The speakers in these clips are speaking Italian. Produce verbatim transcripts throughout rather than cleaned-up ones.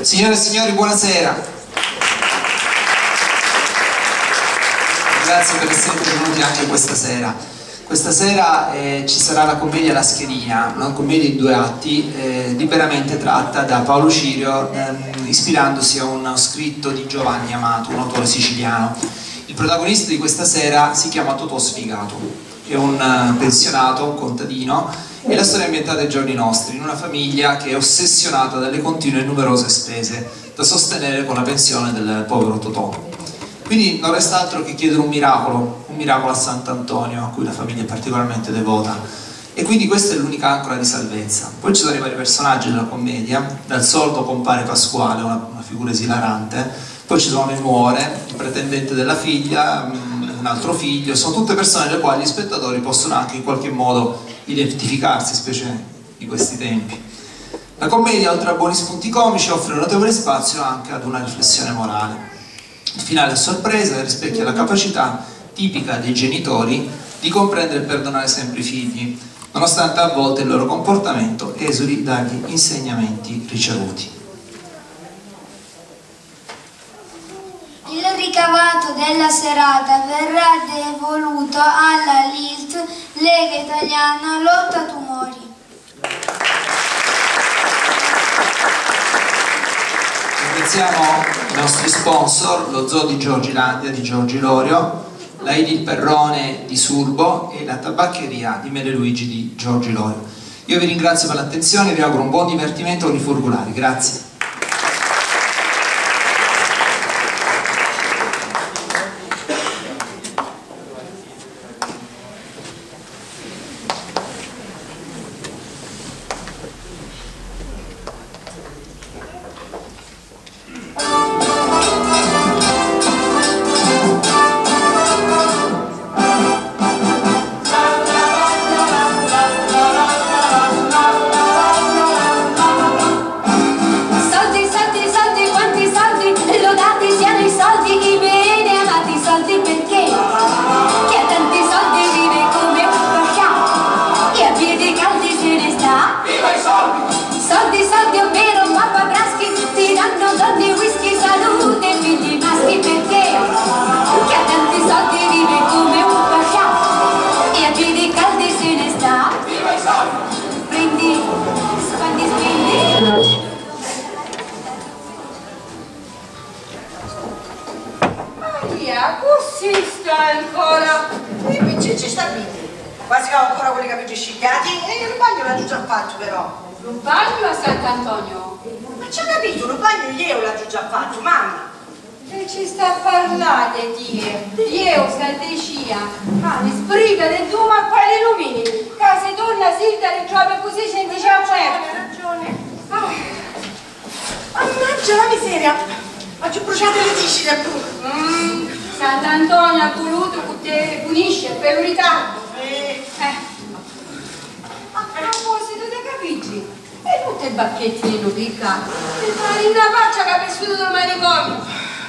Signore e signori, buonasera. Grazie per essere venuti anche questa sera. Questa sera eh, ci sarà la commedia La Schedina, una commedia in due atti, eh, liberamente tratta da Paolo Cirio, ehm, ispirandosi a uno scritto di Giovanni Amato, un autore siciliano. Il protagonista di questa sera si chiama Totò Sfigato, è un uh, pensionato, un contadino, e la storia è ambientata ai giorni nostri, in una famiglia che è ossessionata dalle continue e numerose spese da sostenere con la pensione del povero Totò. Quindi non resta altro che chiedere un miracolo, un miracolo a Sant'Antonio, a cui la famiglia è particolarmente devota. E quindi questa è l'unica ancora di salvezza. Poi ci sono i vari personaggi della commedia, dal solito compare Pasquale, una, una figura esilarante, poi ci sono le nuore, il pretendente della figlia, un altro figlio, sono tutte persone alle quali gli spettatori possono anche in qualche modo identificarsi, specie di questi tempi. La commedia, oltre a buoni spunti comici, offre un notevole spazio anche ad una riflessione morale. Il finale a sorpresa rispecchia la capacità tipica dei genitori di comprendere e perdonare sempre i figli, nonostante a volte il loro comportamento esuli dagli insegnamenti ricevuti. Il ricavato della serata verrà devoluto alla L I L T, Lega Italiana Lotta Tumori. Ringraziamo i nostri sponsor, lo Zoo di Giorgilandia di Giorgi Lorio, la Edil Perrone di Surbo e la tabaccheria di Mele Luigi di Giorgi Lorio. Io vi ringrazio per l'attenzione e vi auguro un buon divertimento con i Furgulari. Grazie. Così sta ancora. E invece ci sta bene. Quasi che ho ancora quelli capelli scigliati e il bagno l'ha già fatto però. Un bagno a Sant'Antonio? Ma ci ha capito, un bagno io l'ha già fatto, mamma. Che ci sta a parlare di io sta decia. Ma ne sbriga del tuo ma quale lumini? Che se torna Silvia le trova così senti c'è aperto. Hai ragione. Mannaggia la miseria. Ma ci bruciate le viscere pure. Mm, Sant'Antonio ha voluto che te punisce per un ritardo. Eh. Eh. A proposito dei capitoli, e tutte i bacchetti lo piccano. E fare una faccia che ha vissuto dal manicomio.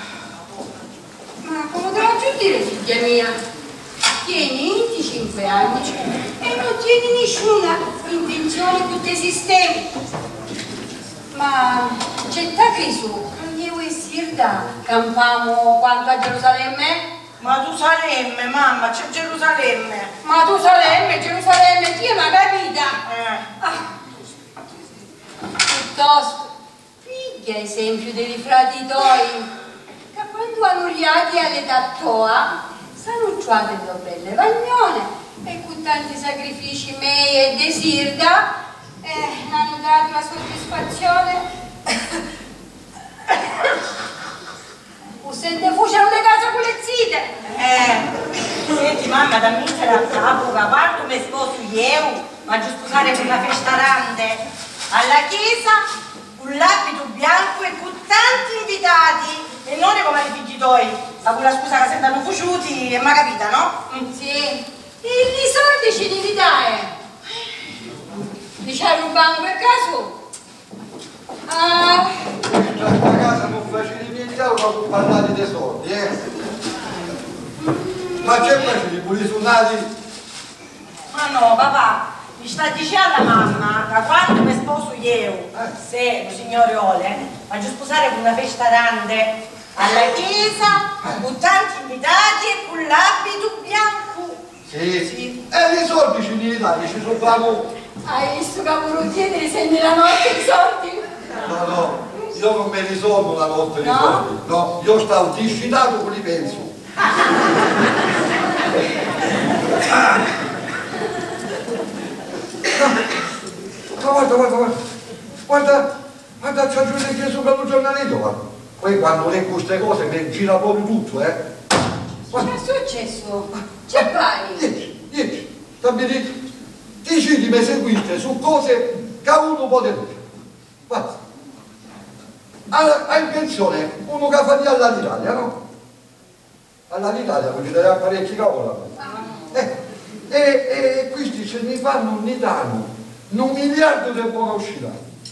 Ma come te la giù dire, figlia mia? Tieni venticinque anni e non tieni nessuna intenzione con te sistemi. Ma c'è ta che su, io e Sirda campiamo quanto a Gerusalemme? Ma tu Salemme, mamma, c'è Gerusalemme. Ma tu Salemme, Gerusalemme, ti ma capita? Eh. Ah. Piuttosto, figlia esempio dei frati tuoi, che quando hanno riati all'età tua, sono ucciate le belle vagnone e con tanti sacrifici miei e di Sirda, eh, hanno dato la soddisfazione. Se ne fucero le case con le zite. Eh, senti mamma, da me c'era a capo, quando mi sposo io, ma giù sposare per una festa grande alla chiesa, un l'abito bianco e con tanti invitati, e non come i figli tuoi, a quella scusa che sembrano fuciuti, e ma capita, no? Mm, sì, e i soldi ci devi dare. Li ci hai rubato per caso? Ah. Già sta casa non facevi niente altro per parlare dei soldi, eh? Ma che facevi, pure suonati? Ma no, papà, mi sta dicendo la mamma, da quando mi sposo io, se il signore vuole, voglio sposare con una festa grande alla chiesa, con tanti invitati e con l'abito bianco. Sì, sì. E i soldi ci li dai, ci sono bravo. Hai visto che voluto chiedere se nella notte i soldi? No, no, io non me li soldo la notte di No? soldi. No, io stavo discitato con i penso. Ah. No, guarda, guarda, guarda, guarda, guarda, c'è giù che sopra il giornaletto, guarda. Poi quando leggo queste cose mi gira proprio tutto, eh. Guarda. Che è successo? C'è vai? Ieri, ieri, stabilito, dici di me seguite su cose che uno può dire. Guarda, ha, ha in pensione uno che fa di all'Italia, no? All'Italia, perché deve avere parecchi cavoli. Eh, e, e questi ce ne fanno ne danno un miliardo di buona uscita.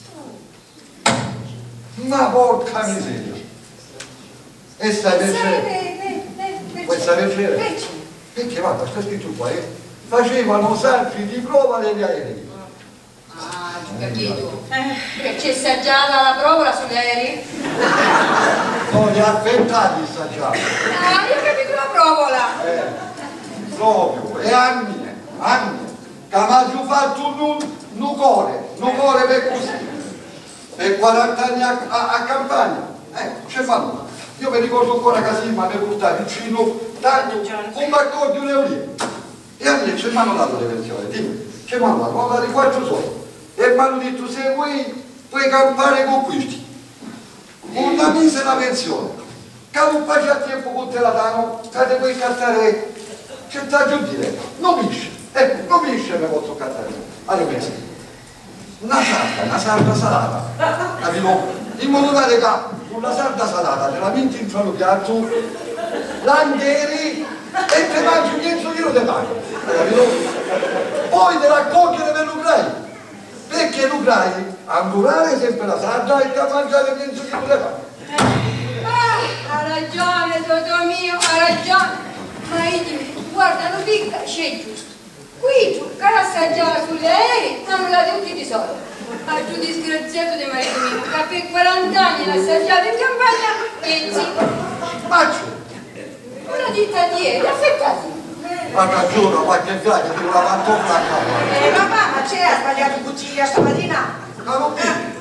Ma porca miseria. E stai per cere? Questa per cere? Perché guarda, sta scritto qua, eh? Facevano salti di prova degli aerei. Ah, ho capito. Perché c'è assaggiata la prova sugli aerei? No, li ha affettati assaggiati. Ah, io ho capito la provola. Eh, proprio, e anni, anni, che abbiamo fatto un, un cuore, un cuore per così, per quaranta anni a, a, a campagna. Ecco, ce fanno. Io mi ricordo ancora che Sima mi portava vicino tanto un bacco di un euro. E a me ce mi hanno dato le pensioni, dimmi, ce mi hanno dato, mi hanno dato i quattro soldi. E mi hanno detto, se vuoi, puoi campare con questi. Una misera pensione. Che non fai a tempo con te la danno, che te puoi cattare, che ti aggiungo dire, non pisce, ecco, non pisce mi posso cattare. Allora pensa, una sarda, una sarda salata, capito? In modo tale che una sarda salata te la metti in frano piatto, l'anghieri e te mangi un mezzo chilo di pane, capito? Poi te la cogliere per l'Ucraina, perché l'Ucraina a durare sempre la sarda e a mangiare mezzo chilo di pane. Ah, ha ragione, Totò mio, ha ragione. Ma io dico, guarda, lo picca, c'è giusto. Qui giù, che assaggiava sulle aerei, hanno dato tutti i soldi. Ah, giù disgraziato di marito mio, che per quaranta anni l'ha assaggiato in campagna, e zitto. Faccio! Una ditta di ieri, affettati. Guarda, giuro, qualche gaglio ti la pantofla a capo. Eh, mamma, ma c'è, ha sbagliato il cuciglia stamattina? Caro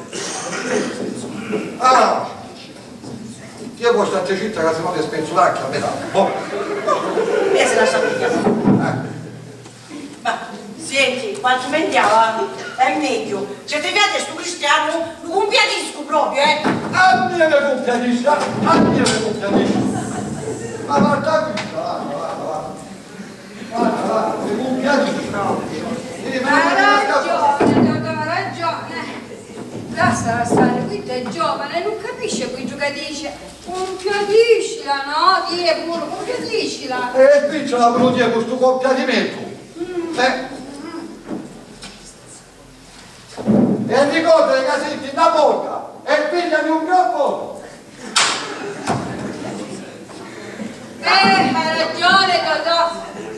ah! Io posso stare zitta che se no ti spezzo l'acchia a metà. Boh. E se la sapete. Eh. Ma, senti, quanto mendiava è meglio. Se ti vede sto cristiano, lo compiatisco proprio, eh. A me ne compiatisci, a me ne compiatisci. Ma guarda qui, guarda, guarda, guarda. Guarda, guarda, ne compiatisci. Ha ragione, Totò, ha ragione. Lasciala stare, qui è giovane, non capisce qui gioca dice. Compiatiscila, no? Dire pure, compiatiscila. E qui ce l'ha venuto con questo compiatimento. Mm. Eh? E ricordate che senti una porta e pigliami un groppo. Eh, ha ragione, Totò.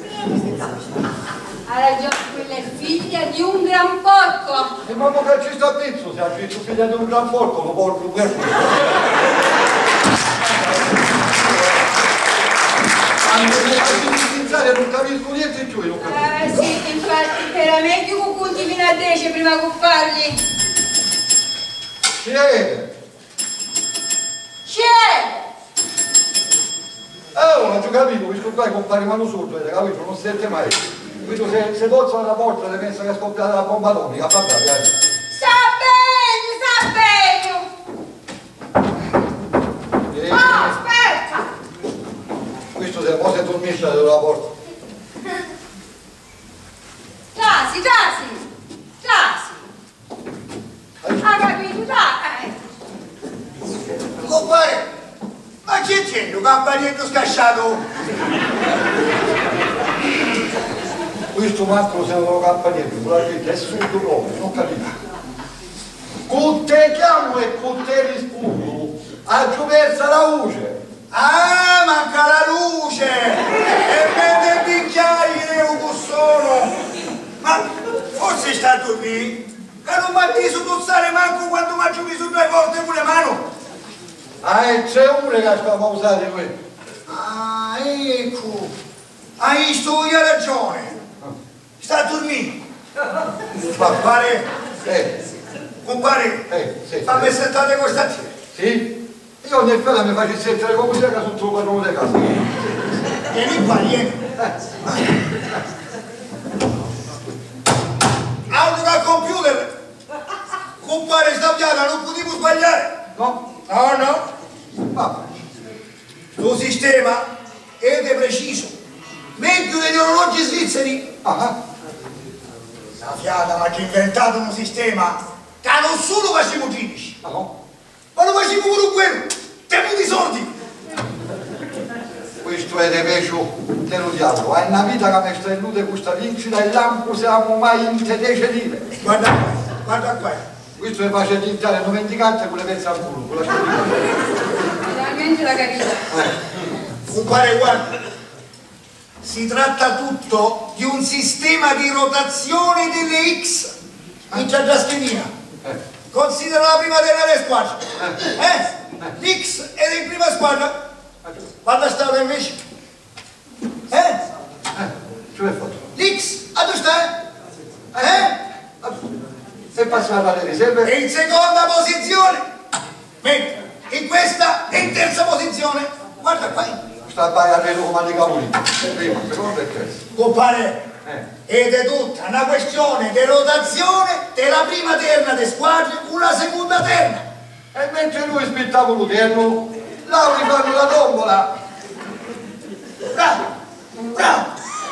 Ha ragione, quella è figlia di un gran porco. E mamma che ci sta a pezzo, se ha detto figlia di un gran porco, lo porco per anche non capisco niente più, io non capisco. Eh sì, infatti, era meglio che conti fino a dieci prima che parli. Ci vede? C'è! Eh, non ho capito, questo qua è compare mano sordo, avete capito? Non sente mai. Questo se, se tozza la porta le pensa che è scoppiata la bomba atomica, fa bene, eh. Sta bene, sta bene! E... Oh, aspetta! Questo se poi si dormisce della porta. Tasi, tasi! Tasi! Ha capito, dai! Compare, ma che c'è un campanietto scasciato? Questo manco se non lo campanietto, quella gente è surdo proprio, non capito. Con te chiamo e con te rispondo, ha giù persa la luce. Ah, manca la luce! E prende il bicchiere, io che sono! Ma forse sta qui? Che E non mi su tuzzare manco quando mi giochi su due volte pure mano. Ah, e c'è uno che stiamo usando qui. Ah, ecco. Hai visto, io hai ragione. Sta a dormire. Compare. Eh, Compare. eh, sì. Fammi sentire questa tia. Sì? Io nel fratello mi faccio sentire come musica sotto il padrone di casa. Vieni qua, vieni. Altro al computer. Compare sta piana, non potevo sbagliare. No? No, no. Va. Lo sistema è preciso. Meglio degli orologi svizzeri. Ah, La fiata mi ha inventato un sistema che non solo facciamo tredici, ah, no? ma lo facciamo pure quello. Tenuti sordi. Questo è de peggio dello diavolo. È una vita che mi sta illude questa vincita e lampo siamo mai in tedesce lire. Guarda qua, guarda qua. Questo mi face diventare non vendicante con le pezze al culo, con la sciolta. Finalmente la capita. Compare, guarda. Si tratta tutto di un sistema di rotazione delle X. In già già schedina. Considera la prima terra delle squadre. Eh? L'X era in prima squadra. Quando stava invece? Eh? Eh, che hai fatto? L'X, a dove sta? Eh? È passata alle riserve? È in seconda posizione. Mentre in questa è in terza posizione. Guarda qua. Sta a baiare come dei cavoli. Prima, secondo e terzo. Compare. Eh. Ed è tutta una questione di rotazione della prima terna di squadre con la seconda terna. E mentre lui spittava l'uterno, Lauri fanno la tombola. Bravo, bravo.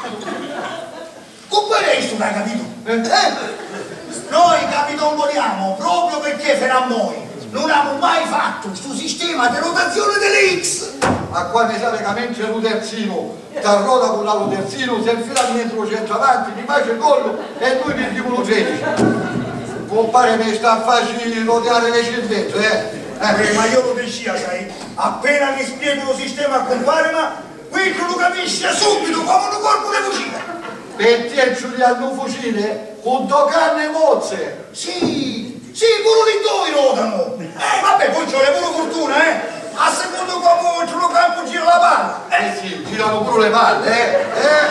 Compare questo che hai capito? Eh? Eh? Noi capitomboliamo proprio perché per a noi non abbiamo mai fatto questo sistema di rotazione delle X. Ma qua mi sa che mentre lo terzino t'arroda con l'altro terzino, si infila dentro il centro avanti, gli faccia il collo e lui mi dicono tredici. Compare mi sta facendo roteare le cervezze, eh? Eh, ma io lo dicevo, sai, appena mi spiego lo sistema a compare, ma qui tu lo capisci subito come un corpo di fucile. Per te ci hanno un fucile con due canne mozze. Sì, sì, pure lì dove rotano. Eh, vabbè, poi ci vuole pure fortuna, eh. A secondo come il tuo campo gira la palla. Eh sì, girano pure le palle, eh? eh?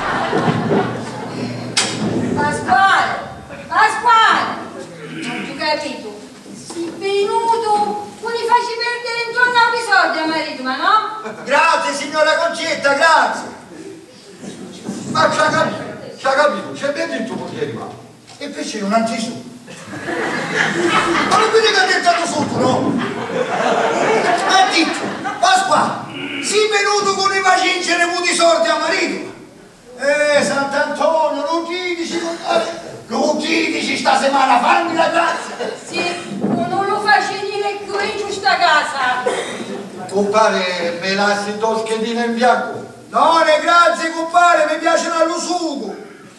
Pasquale, Pasquale, non tu capito? Sei venuto, tu li facci perdere intorno a quei soldi a marito, ma no? Grazie signora Concetta, grazie. Ma c'ha capito, c'ha capito, c'è ben detto portieri ma. E perché non ha su? Ma non vedi che ha tentato sotto, no? Ha detto, Pasquale, sei venuto con i vacincere muti sordi a marito. Eh, Sant'Antonio, non ti dici, non ti dici sta settimana, fammi la grazia. Sì, non lo faccio dire più in giusta casa. Compare, me lasci due schedine in bianco. No, ne grazie compare, mi piacciono allo sugo.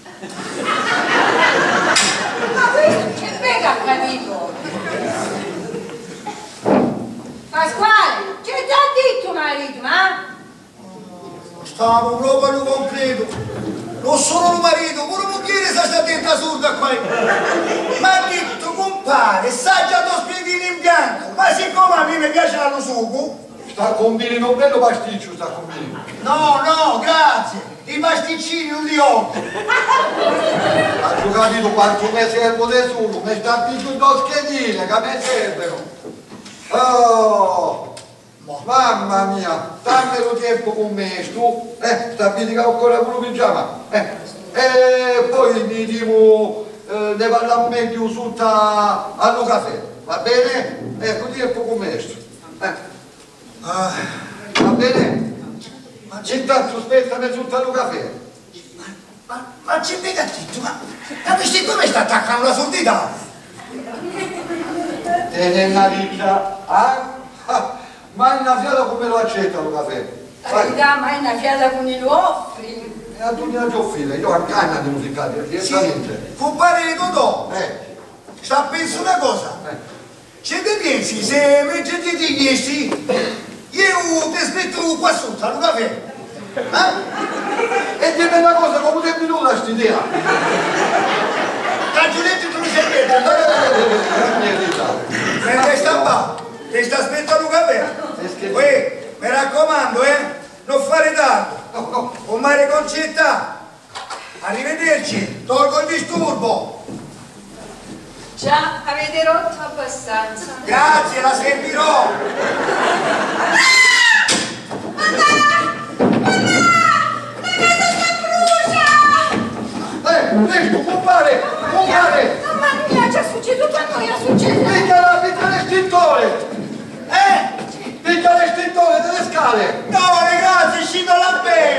Ma questo che bega ha capito? Pasquale, che ti ha detto marito, ma? Stavo proprio allo completo. Non solo il marito, pure moglie sta sta detta surda qua. Ma ha detto compare, sa già due spiedini in bianco. Ma siccome a me mi piace allo sugo. Sta combinando un bello pasticcio, sta combinando. No, no, grazie. I pasticcini non li ho. Ha capito quanto mi servo di solo, mi sta piccando due schedine che mi servono. Oh, mamma mia, dammelo tempo con me, tu. Eh, sta che ancora con il pigiama. Eh, e poi mi dico, eh, ne parliamo meglio sotto al caffè, va bene? Ecco, tempo con me, eh. Ah, Va bene? Ma intanto aspettami sotto al caffè. ma, ma c'è mica detto, ma capisci come sta attaccando la sordità? Te ne una riccia, ah? Ah, ma una fiata come lo accetta lo caffè? Carità, ma è una fiata con i lo offri. E a tutti la gioffila, io a canna di musicale, direttamente. Sì, compare Totò, Eh, sta a pensare una cosa. eh. Se te pensi, se mentre ti chiesti, io ti aspetto qua sotto, al caffè. Eh? E dimmi una cosa, come ti è venuta questa idea? Giulietti tu mi sei detto. Me ne stampa, ti sta aspettando caffè. Uè, mi raccomando, eh, non fare tanto. Con Maria Concetta. Arrivederci, tolgo il disturbo. Già, avete rotto abbastanza. Grazie, la servirò. Eh, presto, compare, compare! Mamma mia, c'è succeduto a noi, è successo! Picchia la picchia l'estintore! Eh? Picchia l'estintore delle scale! No, ragazzi, è uscito la pelle!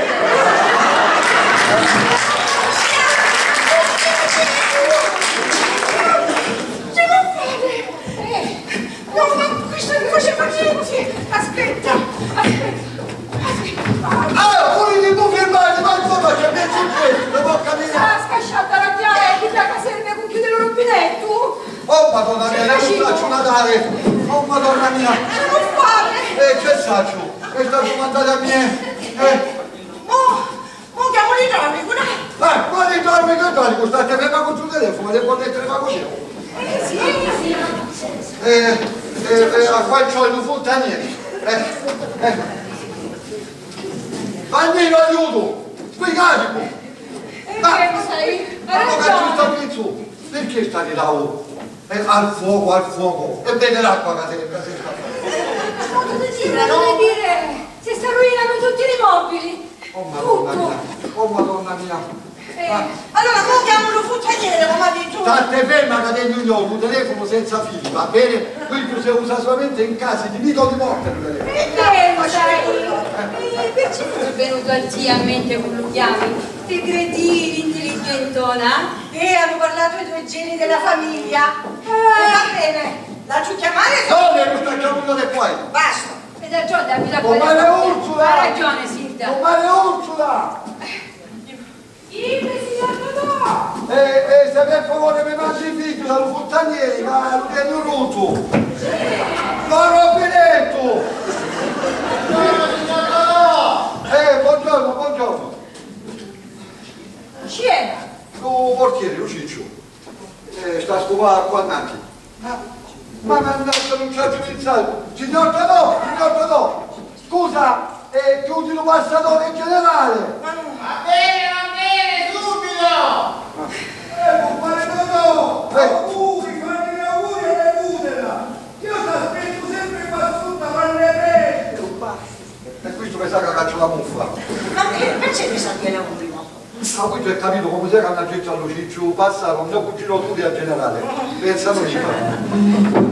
Ce la fate! Eh, no, ma questo mi faceva così! Aspetta, aspetta! Ah, pure di tu firmare, ma insomma che mi è successo, non può capire! Ah, scasciata la chiave, chi da caserme con chiudere il rubinetto! Oh madonna mia, non faccio Natale! Oh madonna mia! Ce lo fate! Eh, che saccio? E sta comandata a me? Eh, Oh, oh, chiamo i idraulico, dai! eh, quali dormi che dormi? State ferma con il telefono, le potete ferma così? Eh sì, sì! Eh, eh, eh, a qua c'ho il fontaniere! Eh, eh! Bambino, aiuto! Spiegatico! E che sei? Hai ragione! Qui su. Perché stai là? Eh, al fuoco, al fuoco! E vede l'acqua che te ne Ma cosa ci vuole dire? Si sta rovinando tutti i mobili! Oh madonna Tutto! mia! Oh madonna mia! Eh, Allora, come chiamo il fontaniere, come ha detto? State ferma che tengo io un telefono senza fili, va bene? Qui si usa solamente in casi di vita o di morte il telefono. E che sai? Eh, perciò è venuto a te a mente con lo chiami? Ti credi intelligentona? E hanno parlato i due geni della famiglia. Eh. E va bene, la ci chiamare? Dove non sta chiamando da qua? Basta. Ed ha ragione, Davide, ha Compare Ursula! Ha ragione, Silvia. Compare Ursula! Il presidente no! E, e se per favore mi mandi il video dallo fontaniere, ma lo tengo rotto! Non ho finito! Eh, buongiorno, buongiorno! Chi era? Lo portiere, lo ciccio. Eh, sta a scopare qua avanti. Ma, ma mannaggia, non c'ha giudizzato! Signor Tadò, signor Tadò! Scusa, eh, chiudi il passatore in generale! Va bene, va bene, subito! Eh, compare Totò! Eh. Auguri, fate gli auguri alle Budela! Io ti aspetto sempre qua sotto a fare le feste! E questo mi sa che caccio la muffa. Ma che perché mi sa che era un primo? Ma questo è capito come se che hanno detto allo ciccio passaro, mio cugino Turi a generale. Pensano di fare.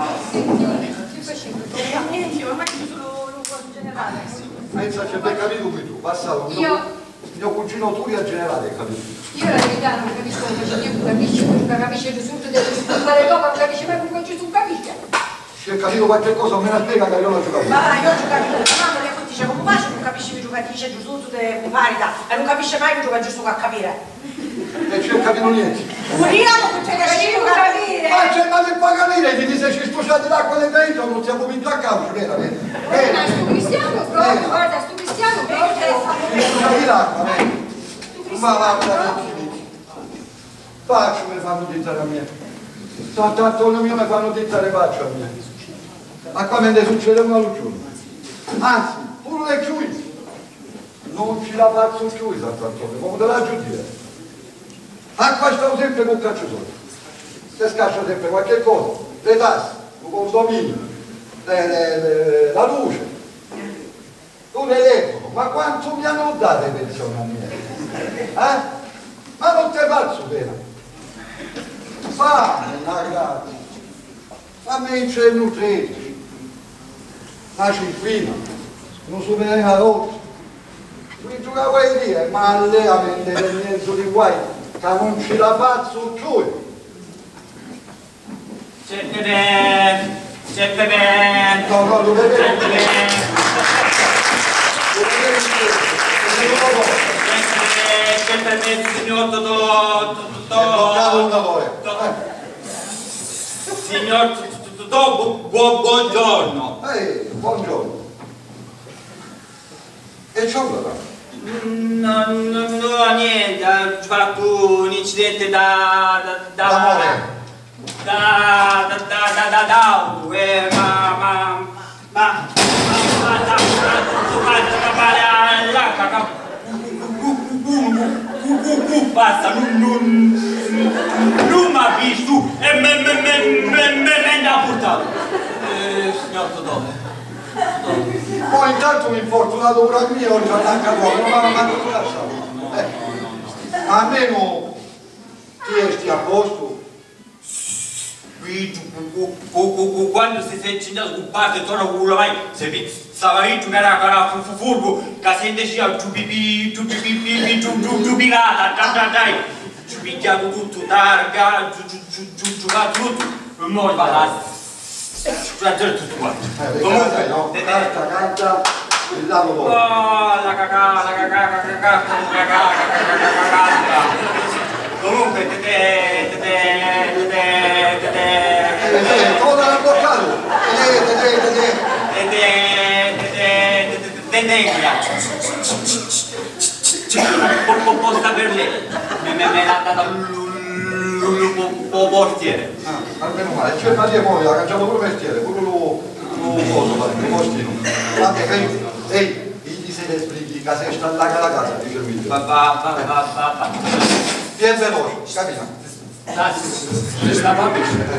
Niente, ma che sono un po' generale. Pensa c'è ben capito qui tu, passaro, mio, Io- mio cugino Turi a generale, capito? Io la verità non capisco come faccio, io non capisco, non capisce Gesù, deve fare dopo, non capisce mai come Gesù capisce. Se hai capito qualche cosa, me la spiega che io la giocato. Ma io ho giocato con la mamma, mia dice come faccio, non capisci che giocatrice giusto, tu te parita, e non capisce mai che gioca giusto a capire. E ci ho capito niente. Uniamo tutte le Capisci scimmie capire? Ma c'è ma che puoi capire, ti dice ci sposati l'acqua del verità, non siamo vinto a calcio, veramente. Eh, ma sto cristiano proprio, guarda, sto cristiano proprio. Sposati l'acqua, vedi? Ma va, va, faccio mi fanno dittare a me. Tanto il mio mi fanno dittare faccio a me. Ma qua me ne succede una giorno. Anzi, pure le chiusi. Non ci la faccio più, Sant'Antonio, come te la giudire. A qua stavo sempre con cacciatore. Se scaccia sempre qualche cosa, le tasse, il condominio, le, le, le, la luce, tu telefono, ma quanto mi hanno dato le pensioni a me? Eh? Ma non te faccio bene. Fammi una grazia, fammi in cenno tredici, una cinquina, non so bene la roccia. Mi giocavo a dire, ma lei a vendere niente di guai, che non ci la faccio più. Sempre sempre No, no, lo vedevo. sempre Lo vedevo. sempre signor Totò Toccavo una ore. signor Totò buongiorno. Ehi, buongiorno. E c'ho allora? No, no, no, niente, ho fatto un incidente da... da... da... D'amore. Da... da... da... da... da... d'auto, eh, ma... ma... ma... ma... da... da... basta, non... non... non mi ha visto e me... me... me... me... me... me ha portato. Eh, signor Todone. Poi intanto un infortunato pure a me oggi all'H fuori, non mi hanno manco lasciato. Eh. Ma almeno ti sti a posto. Quando si è accendato con parte e torna con quello mai, se stava lì, tu era cara furbo, che se indecisa, giù pipì, giù pipì, pipì, giù giù giù pirata, dai, dai, giù picchiato tutto, targa, giù giù giù giù giù tutto, e poi va là. Tutto quanto. Comunque, no, carta, carta, il lato dopo. Oh, la cacà, la cacà, la cacà, la cacà, la cacà. Comunque, te te, te te, te te, te te. Come l'ha bloccato? Te te, te te, te te. Te te, te te, te te, te posta per lei. Me l'ha data il portiere. Ah, almeno male. C'è ma io poi ha cangiato pure il mestiere, pure lo coso, il postino. Vabbè, ehi, ehi, gli se ne esplichi, che sei sta là alla casa, dice il video. Va, va, va, va, va, va. Vieni veloce, cammina. Grazie. Sta va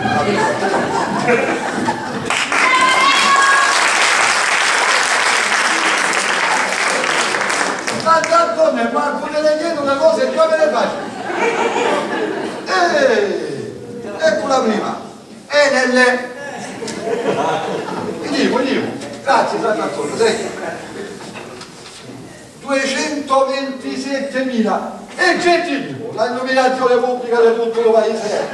Ma tanto ne parlo delle chiedo le cose e già me le faccio. Ehi, ecco la prima. E nelle... Veniamo, veniamo. Grazie, Sant'Antonio, sei. duecentoventisettemila e centesimo, la illuminazione pubblica di tutto il paese.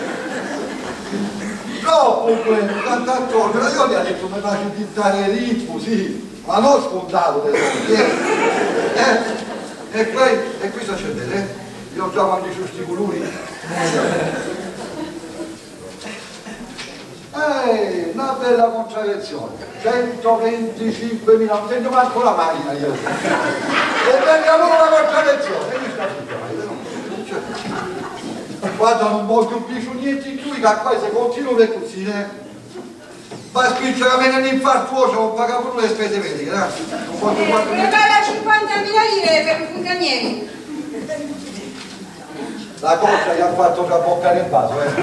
Troppo quello, Sant'Antonio, io gli ho detto mi faccio pintare il ritmo, sì, ma non scontato delle cose. Eh? E poi, e qui sta accendendo, eh? Io già quando ci sti colori. Ehi, una bella contravvenzione, centoventicinquemila, non sento manco la macchina io. E venga pure la contravvenzione, e mi sta guarda, non voglio più su niente in più, che qua se continuo per così, eh. Va a spingere a me nell'infartuoso, non paga pure le spese mediche, eh. Non voglio quattro mi paga cinquantamila lire per i funcanieri. La cosa gli ha fatto traboccare il vaso, eh.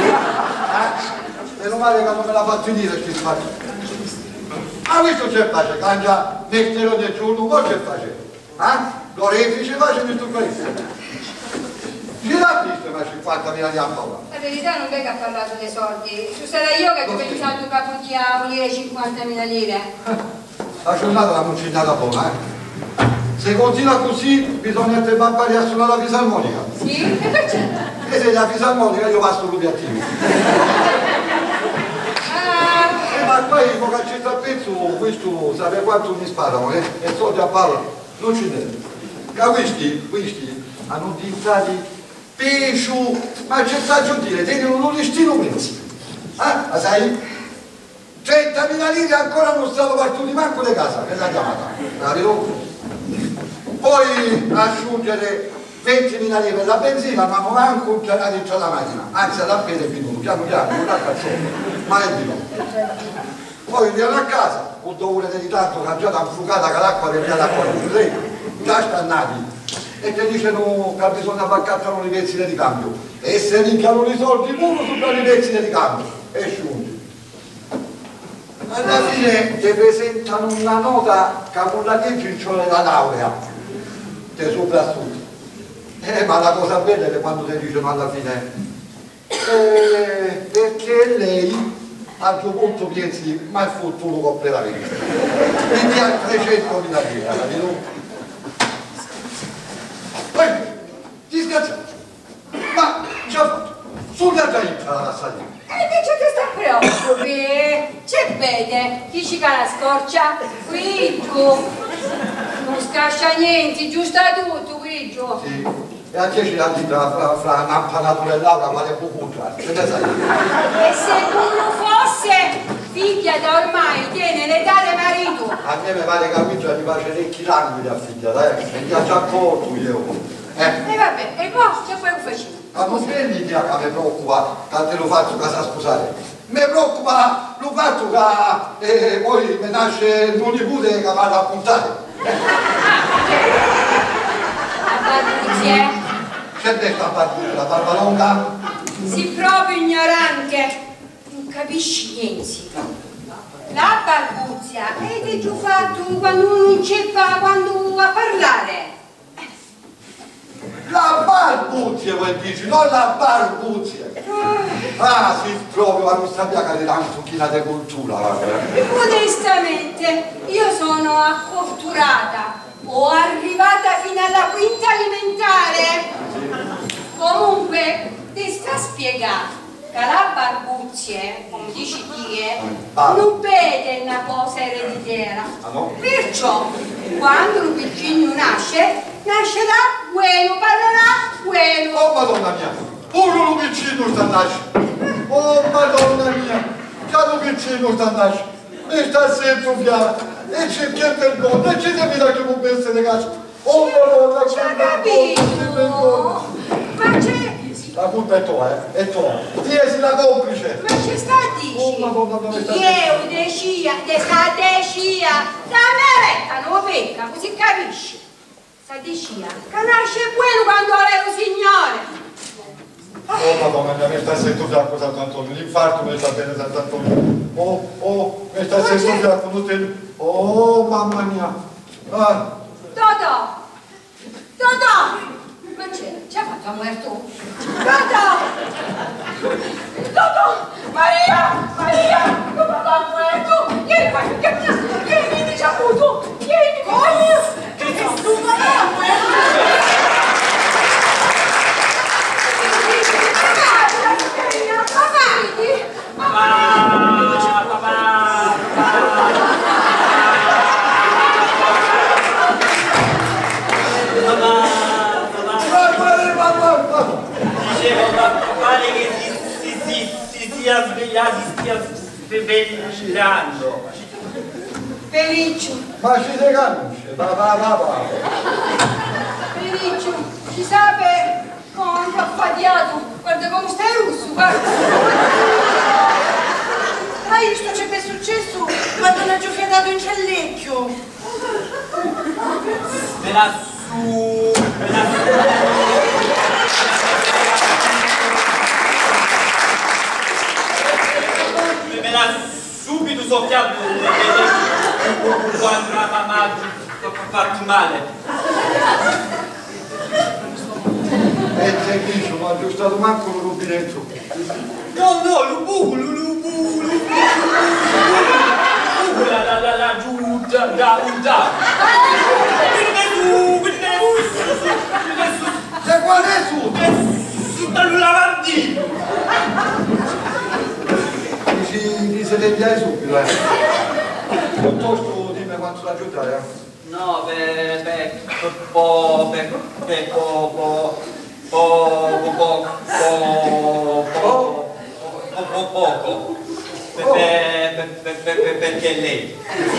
Meno male che non me la fa finire sti spazio. Ma questo c'è pace, cangia mettero del giorno, poi c'è pace. Eh? L'orefice face questo questo. Chi l'ha visto ma cinquantamila di anno? La verità non è che ha parlato dei soldi. Sono stata io che ho pensato che poteva volere cinquantamila lire. La giornata l'ha consigliata buona, eh? Se continua così bisogna essere bambari a suonare la fisarmonica. Sì? E perché? E se la fisarmonica io passo lui attivo. Eh, ma poi il caccetto a pezzo, questo sapete quanto mi sparano, eh? E soldi a palla, non ci deve. Che questi, questi hanno diventati pesci, ma c'è stato dire, tengono un listino meno. Ah, ma sai? trentamila lire ancora non stanno partiti manco di casa, che è la chiamata. Capito? Poi aggiungere ventimila lire per la benzina, ma non manco un piano dentro la macchina, anzi alla fine è venuto, piano piano, non la cazzone, ma è di no. Poi andiamo a casa, ho dovuto di tanto cangiata anfucata che l'acqua per via l'acqua non lei, già stannati, e ti dicono che bisogna far cattano le pezzine di cambio, e se ricchiano i soldi pure su le pezzine di cambio, e sciunti. Alla fine ti presentano una nota che con la legge ci vuole la laurea, te soprattutto. Eh, ma la cosa bella è che quando ti dicono alla fine, eh, perché lei a un punto pensi, ma il futuro completamente. Quindi a trecentomila lire, capito? Poi, ti schiacciamo. Ma ci ha fatto, sulla giaita la salita. E invece ti sta preoccupi, c'è vede, dici che la scorcia, qui giù, non scascia niente, giusto tutto, qui giù. Sì, e anche ci la dita fra, fra un'ampanatura e l'altra, quale può puntuare, ce ne sai? E se tu non fosse figlia da ormai tiene l'età di marito, A me mi pare che a Luigi gli piace parecchi languidi a figlia, dai, e mi ha già accorto io. E eh. eh, vabbè, e poi che poi lo facevo? Ma non svegli che mi preoccupa, che te lo faccio casa scusare. Mi preoccupa lo fatto che eh, poi mi nasce un nipote che vado a puntare. Barbuzie? C'è detto la barbuzie, la barba longa? Si proprio ignorante, non capisci niente. La barbuzia è già fatto quando uno non c'è quando a parlare. La barbuzia vuoi dici, non la barbuzia. Ah sì, proprio, ma non sappia che era un pochino di cultura, guarda. Modestamente, io sono acculturata, ho arrivata fino alla quinta alimentare. Comunque, ti sta spiegando che la barbuzia, come dici te, ah. non vede una cosa ereditiera. Ah, no? Perciò, quando un piccino nasce, nascerà bueno, parlerà bueno. Oh madonna mia, pure un piccino sta nascendo. Oh madonna mia, che un piccino sta nascendo. E sta sempre via, e c'è che vergogna, e c'è che mi dà che non pensa di casa. Oh madonna, che vergogna, ma c'è... La colpa è tua, eh, è tua. Tiesi la complice. Ma c'è sta dici? Oh madonna, dove sta? Io decia, de sta decia, da meretta non pecca, così capisci. Sta decia, che nasce quello quando è un signore. Oh madonna mia, mi sta sentendo fiacco Sant'Antonio, l'infarto mi sta bene Sant'Antonio. Oh, oh, mi sta sentendo fiacco, non te... Oh mamma mia. Ah. Totò, Totò. Ma c'è, ci ha fatto a muerto? Totò! Totò! Maria! Maria! Come va a muerto? Vieni qua, vieni, vieni, ci ha avuto! Vieni, come? Che tu vai a muerto? Pare che si, si, si, si sia svegliato, si stia svegliando. Peliccio. Ma ci sei capisce, va va va va. Peliccio, ci sape come ti ha affadiato? Guarda come stai russo, guarda. Hai visto ciò che è successo quando non ci ho fiatato in cellecchio? Me la su, me la su. Me l'ha subito soffiato quando la mamma ha fatto male. E c'è chi ma ha aggiustato manco un rubinetto. No, no, lo buco, lo buco, lo buco, la la la la giù, da da da. C'è qual è su? Tutta il lavandino. Ti siete inviati subito, eh? Piuttosto dimmi quanto da aggiustare, eh? No, per, per, per, po, per, per, po, po, po, po, po, po, po, po, poco. Per, per, per, per, per, perché è lei.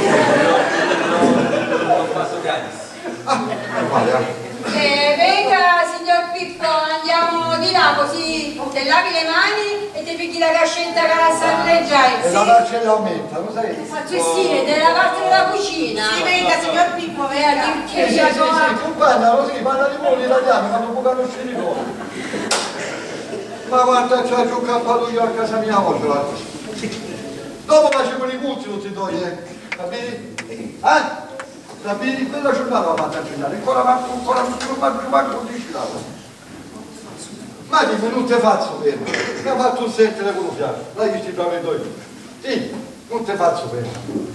Non faccio gratis. Ah, è uguale, eh? Eh, venga signor Pippo, andiamo di là così te lavi le mani e ti picchi la cascetta che la salleggiai. E la marcella aumenta, lo sai? Ma tu sì, della parte della cucina. Si venga signor Pippo, venga. Che Sì, sì, sì, sì, compagna, così, parla di voi italiani, ma non può conoscere i loro. Ma guarda, c'è giù cappato io a casa mia, ce l'ha. Dopo facevo i culti tutti e due, eh? Capiti? Eh? Capiti? Quella giornata l'ho fatta a cenare, ancora manco, ancora manco, manco dici la ma dimmi, non te faccio bene, mi ha fatto un sette con lo fiato, l'hai visto già vedo io. Sì, non te faccio bene.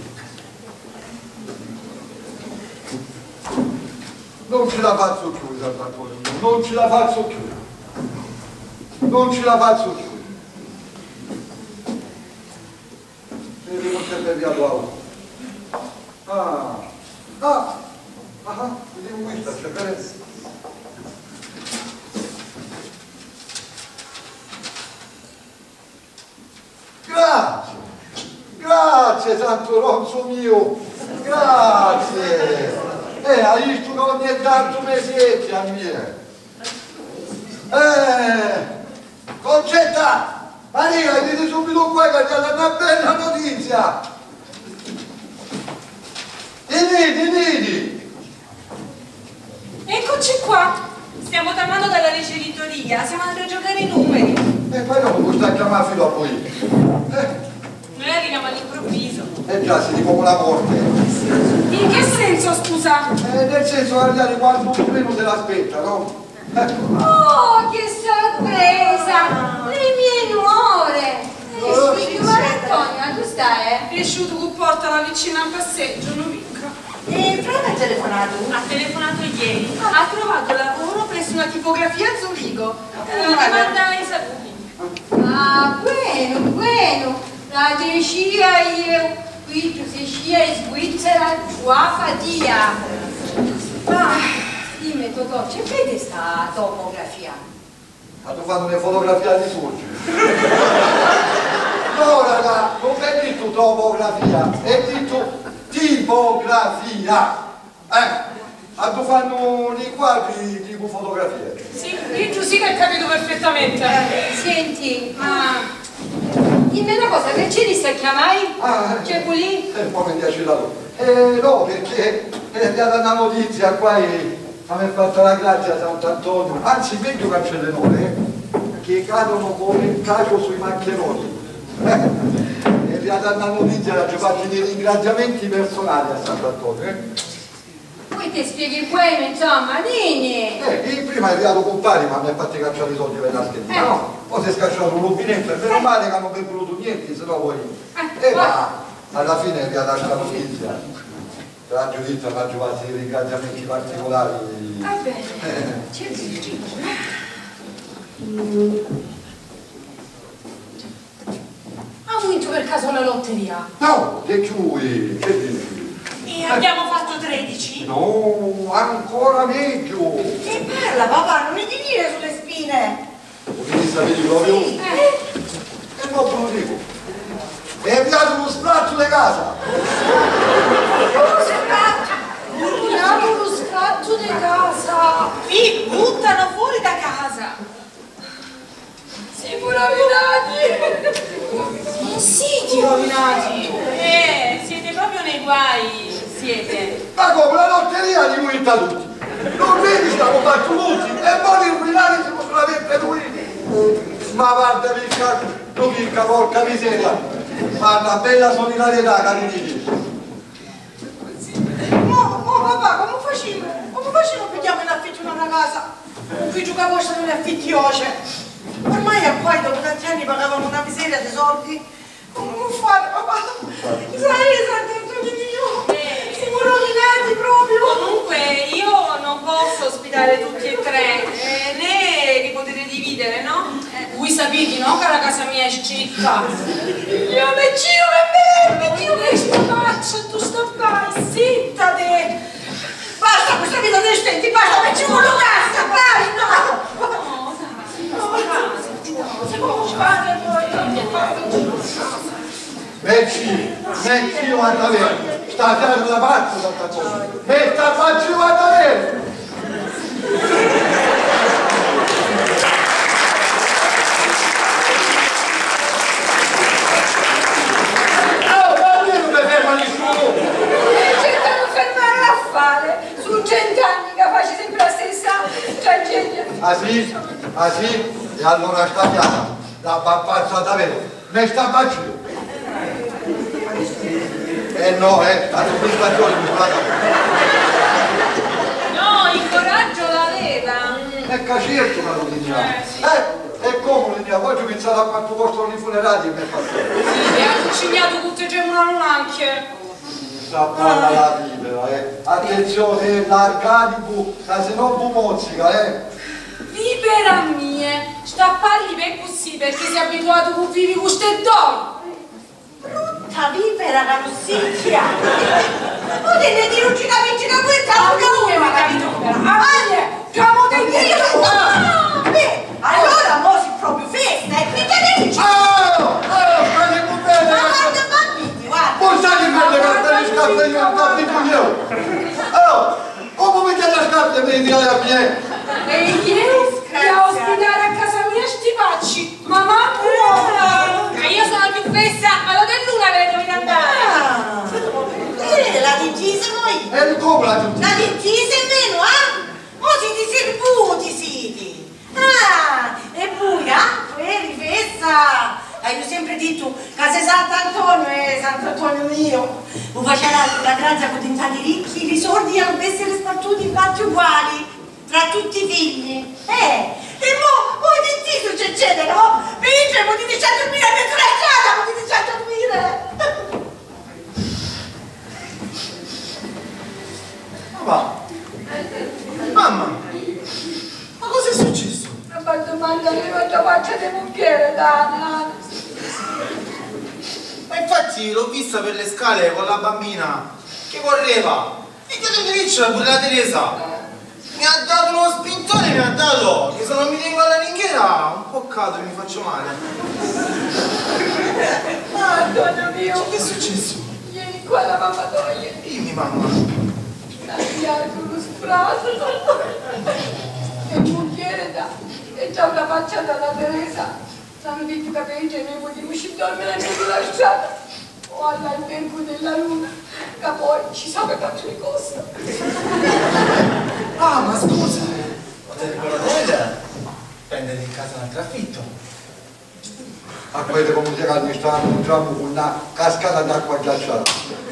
Non ce la faccio più, Sant'Antonio, non ce la faccio più. Non ce la faccio più. Se devo sempre via l'uovo. Ah, ah, ah, vediamo questa, c'è bene. Grazie, grazie Santo Ronzo mio, Grazie. Eh, hai visto che ogni tanto mesetti a mia. Eh, Concetta, Maria, dite subito qua che ti ha dato una bella notizia. Didi, didi. Eccoci qua. Stiamo tornando dalla ricevitoria, siamo andati a giocare i numeri. E poi dopo mi sta chiamando fino a voi. Eh. Noi arriviamo all'improvviso. Eh già, si dico la morte. In che senso, scusa? Eh, nel senso che arrivare quando uno se l'aspetta, no? Eh. Oh, che sorpresa! Le mie nuore! Oh, Sì, ma Antonia, tu stai, eh? Riuscito che porta la vicina a passeggio, non vinca. E Fred ha telefonato? Ha telefonato ieri. Ha trovato lavoro presso una tipografia a Zurigo. Eh, manda i saluti. Ah, bueno, bueno. La decía io, qui tu sei scia in Svizzera, qua fatia. Ma, dimmi Totò, c'è vede sta topografia? Hanno fatto una fotografia di sorge. No, raga, non è detto topografia, è detto tipografia. Eh, hanno fatto dei quadri tipo fotografie. Sì, io tu sì che hai capito perfettamente. Eh, senti, ma... dimmi una cosa, che ci sta chiamai? Ah, c'è qui? Eh, poi mi piace dato. Eh, no, perché è arrivata una notizia qua e mi ha fatto la grazia a Sant'Antonio, anzi meglio cancellenore, eh, che cadono come un cacio sui maccheroni. Eh, è arrivata una notizia da ci faccio dei ringraziamenti personali a Sant'Antonio. Eh. Poi ti spieghi poi, insomma, Dini! Eh, prima è arrivato compare, ma mi ha fatto cacciare i soldi per la schedina, eh. No? Poi si è scacciato un rubinetto, e meno male che hanno bevuto niente, se no poi... Eh, eh, ma alla fine è arrivata questa notizia. La giudizia mi ha giovato dei ringraziamenti particolari. Va bene, Eh. c'è Gigi. Ha vinto per caso la lotteria? No, che chiudi, che dici? E abbiamo fatto tredici? No, ancora meglio. Che parla papà, non mi dire sulle spine. Quindi sapete proprio? Sì. Eh, e non ve lo dico. È arrivato uno sprazzo di casa. Vogliamo lo scratto di casa! Vi buttano fuori da casa. Siamo rovinati! Eh sì, ti rovinati. Eh, siete proprio nei guai, siete. Ma come la lotteria di lui da tutti? Non vedi stiamo fatto tutti e poi i ruinati siamo solamente lui. Ma guarda mica, non mica, porca miseria. Ma una bella solidarietà, carini. Ma, ma papà, come facciamo? Come facciamo a pigliare in affitto una casa? Con cui giocavo a stare in affittiose? Ormai a qua dopo tanti anni pagavamo una miseria di soldi. Come fare, papà? Sai, Sant'Antonio mio, siamo rovinati proprio. Comunque io non posso ospitare tutti e tre, eh, né li potete dividere, no? Eh, voi sapete, no, che la casa mia è stricta. Io mi giro per me, mi giro che sto faccia, tu sto vai, Zitta te! Basta questa vita dei stenti, basta che ci vuole casa, basta! No, dai, no, Si può fare poi? Metti, metti io a davvero. Sta dando la parte Sant'Antonio. Metta faccio io a davvero. su cent'anni che faccio sempre la stessa tragedia. Ah sì? Ah sì? E allora sta piata, la pappazza davvero, ne sta facendo. Eh no, eh, la soddisfazione mi fa. no, il coraggio l'aveva. È certo che lo diciamo. Eh, sì. Eh, è come lo diciamo, oggi ho pensato a quanto costano i funerali e mi è passato. Sì, ha cicignato tutte e gemulano anche. Sta balla la vita, eh. Attenzione, l'arcadico, se no bu mozzica, eh. Vivera mie, sta a parli per così perché sei abituato a vivere con queste due. Brutta vipera, carossicchia! Non te ne dire un cicavici da questa, A una me mi capito, a me, chiamo te io. Beh, allora mo si proprio festa e qui te ne dici! Oh, oh, prendi con bene! Ma guarda bambini, guarda! Poi sai che fai le carte di scaffo io, te mi tirare a me. E io ti a ospitare a casa mia sti pacci, mamma buona. Ma io sono più fessa, ma lo del luna dove dovete andare? Ah, eh, la dittisa noi. E come la giustizia? La dittisa è meno, ah? Mo siete servuti, siete. Ah, e poi, ah, eri fessa. Hai sempre detto che sei Sant'Antonio e Sant'Antonio mio. Non faceva la grazia con tanti ricchi, i sordi hanno essere spartuti in parti uguali tra tutti i figli. Eh, e mo, mo di ti succede, no? Vince, potete già dormire a mezzo la strada, potete già dormire. Papà, mamma, ma cosa è successo? Ma domanda che non ti faccia di mucchiere, Dana. Ma infatti l'ho vista per le scale con la bambina che correva e che Felice, pure la Teresa. Mi ha dato uno spintone, mi ha dato, che se non mi tengo alla ringhiera un po' cado e mi faccio male. Ah, Antonio mio, Che è successo? vieni qua la mamma toglie. Dimmi mamma. Tagliare con lo sprato. E mucchiere da. E c'ha una facciata da Teresa. Sanno detto che per i gemevi di uscire a dormire nella strada. O all'albergo della luna. Che poi ci sa che faccio di costa. Ah, ma scusa, potevi l'hotel prendere in casa un altro affitto. A vedere come si calmi stanno, entriamo con una cascata d'acqua ghiacciata.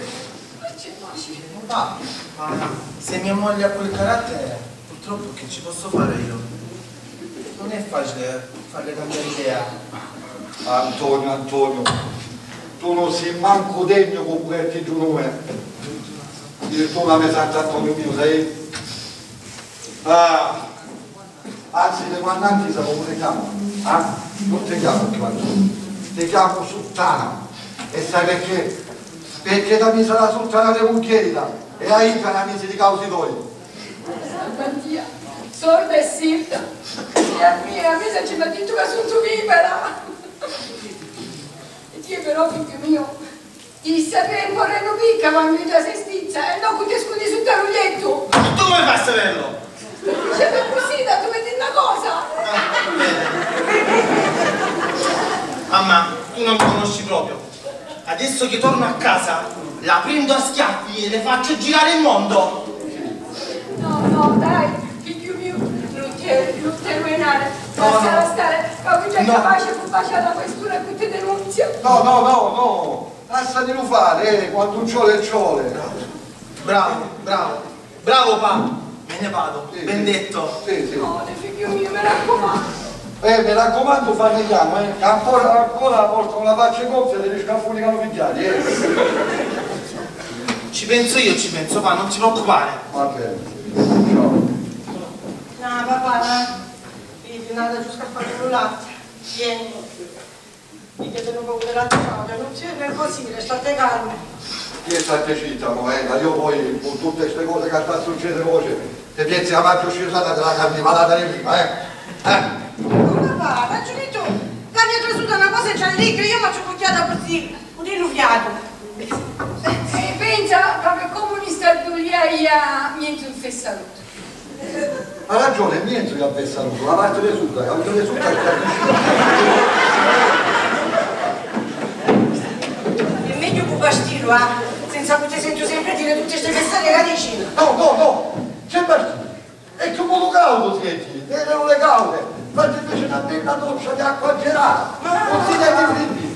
Papà, ma se mia moglie ha quel carattere, purtroppo che ci posso fare io? Non è facile farle cambiare idea. Antonio, Antonio, tu non sei manco degno con quel tuo nome. Dire tu la mia Sant'Antonio mio, sei? Ah, anzi, le guardanti sa come ti chiamo? Ah? Non ti chiamo Antonio, ti chiamo Sultana. E sai perché? Perché da mi sarà Sultana di Mucchiera e a Ica la misi di causi tuoi. Santa Dio, sorda e sirta. E a me, a me se ci va detto che sono libera. E ti però, figlio mio, ti sapere morendo picca quando mi già sei stizza e non che ti scudi sul tavolletto. Tu come fai a saperlo? C'è per così da tu vedi una cosa. Mamma, tu non mi conosci proprio. Adesso che torno a casa, la prendo a schiaffi e le faccio girare il mondo. No, no, dai, figlio mio, non ti non ti rovinare. No, Lasciala no. stare, ma qui già No. capace di baciare la questura che ti denunzia. No, no, no, no, lasciati lo fare, eh, quando un ciole è ciole. Bravo, bravo, bravo pa. Me ne vado, Sì, ben sì. detto. Sì, sì. No, figlio mio, mi raccomando. Eh, mi raccomando, farnegliamo, eh, che ancora, ancora portano la faccia in gonfia e degli scaffoni canopigliati, eh. Ci penso io, ci penso pa, non ti preoccupare. Va bene, ciao. No, papà, no. Vedi, non da giù scappare con l'altro. Vieni. Mi chiedono paura la strada, non c'è così, restate calme. Io state zitta, Moella, io poi con tutte queste cose che sta succedendo cose, te pensi a maggio scisata della carne malata di prima, eh? Eh? Oh, papà, ragioni tu. La mia trasuta una cosa c'è lì che io faccio cucchiata così, un illuviato. E pensa, proprio comunista Giulia niente un fessaluto. Ha ragione, niente che ha saluto, la parte di sud, la parte di sud è sta È meglio che bastilo, eh? Senza che ti sento sempre dire tutte queste fessate radici. No, no, no, c'è Bertino, è che un po' caldo siete, vedete le caude, fate invece una bella doccia di acqua gelata, non si deve fritti.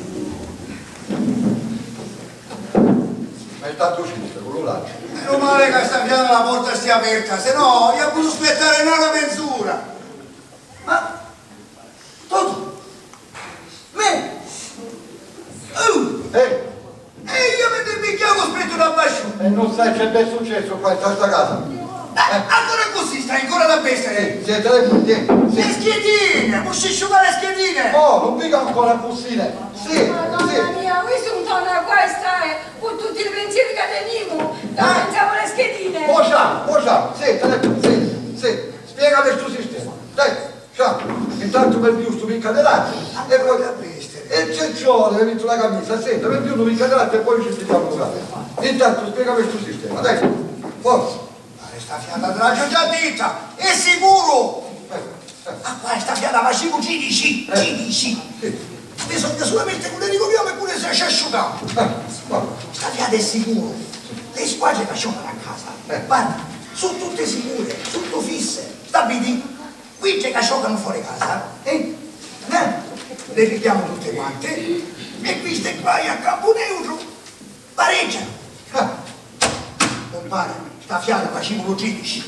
Ma è tanto scritto, quello là. Meno male che sta piano la porta stia aperta, se no io ho potuto aspettare una mezz'ora. Ma, Toto, Me? Uh, eh, e io mi picchiavo aspetto da basciù. e non sai che è successo qua in questa casa? Eh, ancora così, stai ancora da bestia. Eh, siete le puttine, Le sì. schiedine, posso asciugare le schiedine? Oh, non mica ancora bussine, sì, Madonna sì. mia, questo un tono questa è con tutti i pensieri che teniamo. Da Ah. pensavo alle schedine. Oh, ciao, oh, ciao, sì, telefono, sì, sì, spiegami il tuo sistema, dai, ciao, intanto per più stu picca di latte, e poi da bestia. e il cecciolo, hai vinto la camicia, senta, per più un picca di latte e poi ci stiamo giocando. Intanto spiegami il tuo sistema, dai, forza. questa fiata te l'ho già detta, è sicuro! Ah, questa fiata facevo gidici, gidici! Bisogna solamente che le ricordiamo e pure se ci asciugamo! Questa fiata è sicuro! Le squadre che giocano a casa, guarda, sono tutte sicure, sono fisse, stabiliti! Qui c'è che giocano fuori casa, eh? eh? Le vediamo tutte quante e queste qua a campo neutro pareggiano. Ah. Compare, sta fiata facevano tredici.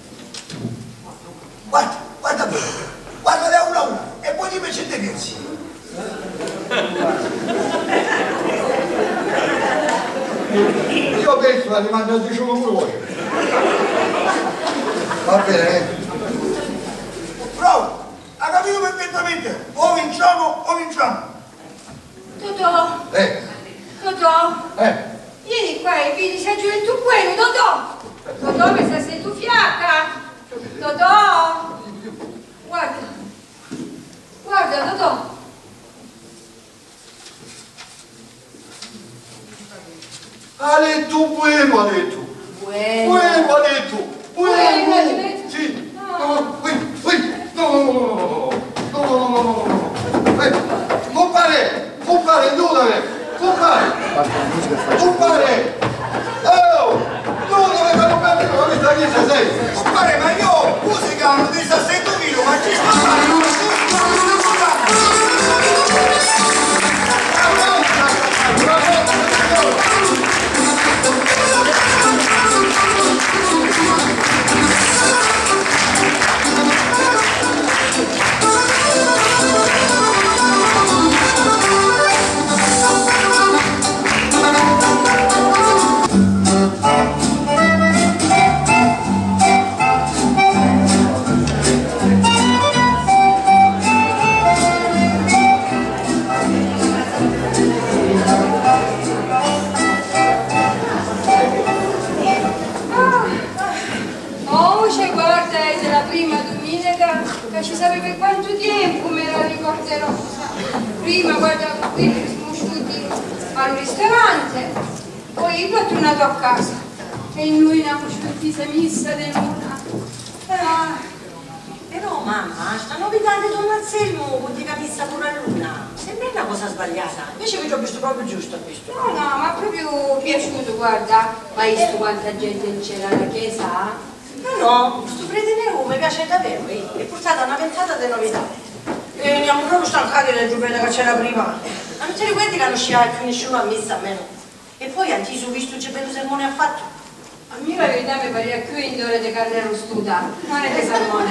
Guarda, guarda bene, guarda da una a una e poi dimmi se te pensi. Io penso che rimane a diciotto pure. Va bene, eh? Bravo! Ha capito perfettamente! O vinciamo o vinciamo! Totò! Eh! Totò! Eh! Vieni qua e vedi se giù il tuo cuore, Totò! Totò, mi sta sei tu fiacca! Totò! Guarda! Guarda, Totò! Ha detto bueno, ha detto! Bueno! Bueno, ha detto! Bueno! Bueno! Sì! No, qui, qui! No, no, no, no, no, no, no, no, no, no, no, eh, compare, compare, aiutami, compare, compare, oh, tu dove fai un bambino, ma questa chiesa sei? Compare, ma io musica non ti sta sentendo, ma ci sta parlando! Ci sapeva per quanto tempo me la ricorderò. Prima guardavo qui siamo stati al ristorante, poi io ho tornato a casa e noi abbiamo scioltita messa di luna. Ah, però mamma, sta novità di Don Anselmo con di messa pure a luna. Sembra una cosa sbagliata. Invece che ci ho visto proprio giusto, ho visto. No, no, ma proprio piaciuto, guarda. Ma hai visto quanta gente c'era alla chiesa? No, no, questo prete nero mi piace davvero, eh? È portata una ventata di novità. E andiamo proprio stancati del giubbetta che c'era prima. Ma non ti ricordi che non usciva più nessuno a messa a meno? E poi anche su visto che bello sermone ha fatto? A me la verità mi pare più in d'ore di carne rostuta, non è di salmone.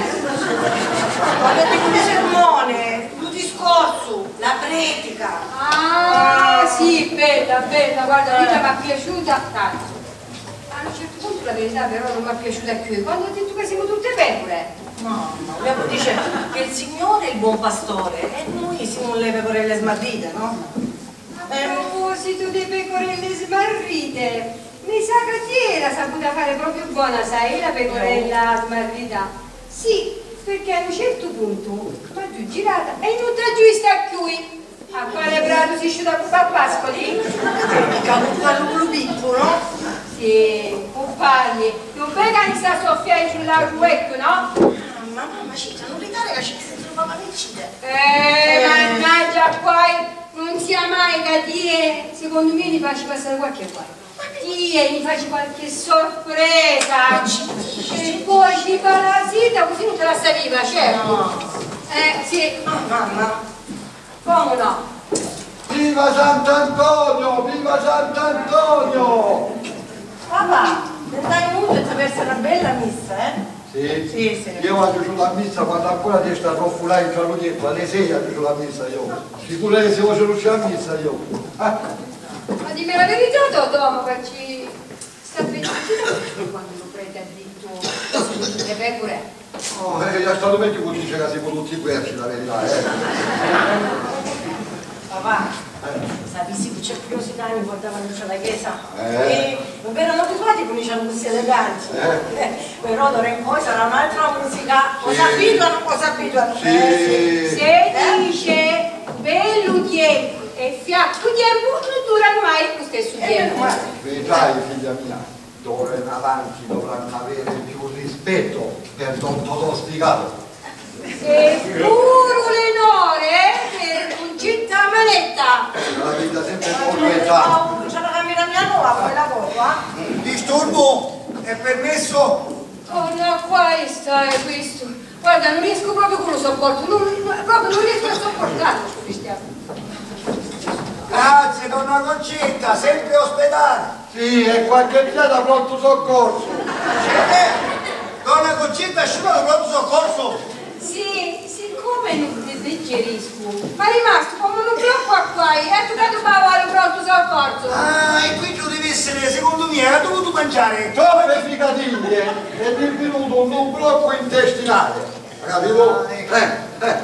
Ma perché come sermone? Un discorso, la pretica. Ah, sì, bella, bella, guarda, la vita mi è piaciuta tanto. A un certo punto la verità però non mi è piaciuta più, quando ho detto che siamo tutte pecore. No, no, Lepo dice che il Signore è il buon pastore e noi siamo le pecorelle smarrite, no? A proposito di pecorelle smarrite, mi sa che ti era saputa fare proprio buona, sai, la pecorella smarrita? Sì, perché a un certo punto mi ha giù girata e non ti giù sta qui. A quale prato si sciuta a Pascoli? Mica un pallulo piccolo? Sì, non parli. Non vedi che mi sta soffiando sull'arruetto, no? Mamma, mamma, Cita, non ridare che ci sento un papà incide. Eh, mannaggia, poi non sia mai che dire, secondo me mi faccio passare qualche guai. Dio, mi faccio qualche sorpresa. E poi ci fa la sita, così non te la stai viva, certo? No. Eh, sì. Oh, mamma. Come no? Viva Sant'Antonio! Viva Sant'Antonio! Papà, dai minuto e ti persa una bella missa, eh? Sì? Sì, sì. Io vado giù la missa quando ancora ti sta troppo là in traludietto, alle sei vado giù la missa io. Sicuro che se voglio c'è la missa io. Ah. Ma dimmi la verità, Totò, che ci sta felicitando quando lo prete ha detto le pecore. Oh, è già stato meglio che dice che siamo tutti querci, la verità, eh. Papà, Eh. sapessi che c'è curiosità, mi portavano giù alla chiesa. Eh. E non erano abituati come diciamo così eleganti. Eh. Eh, però d'ora in poi sarà un'altra musica. O Sì. si abituano o si abituano. Sì. Eh, sì. Se Eh? dice bello tempo e fiacco tempo non durano mai lo stesso Eh, tempo. guarda. Vedrai, figlia mia, d'ora in avanti dovranno avere più rispetto per Don Totò Stigato. E pure l'onore per Concetta Manetta. La vita sempre molto età. Oh, c'è la camera mia nuova, quella qua. Disturbo è permesso? Oh no, questo è questo. Guarda, non riesco proprio con lo sopporto, non, proprio non riesco a sopportarlo, Cristiano. Grazie, donna Concetta, sempre ospedale. Sì, e qualche via da pronto soccorso. Eh, donna Concetta è sciolata pronto soccorso? Sì, siccome non ti digerisco, ma è rimasto come un blocco qua e ha toccato pavare pronto soccorso. Ah, e quindi deve essere, secondo me, ha dovuto mangiare. Troppe ficatiglie e ti è venuto un blocco intestinale. Capito? Eh, eh.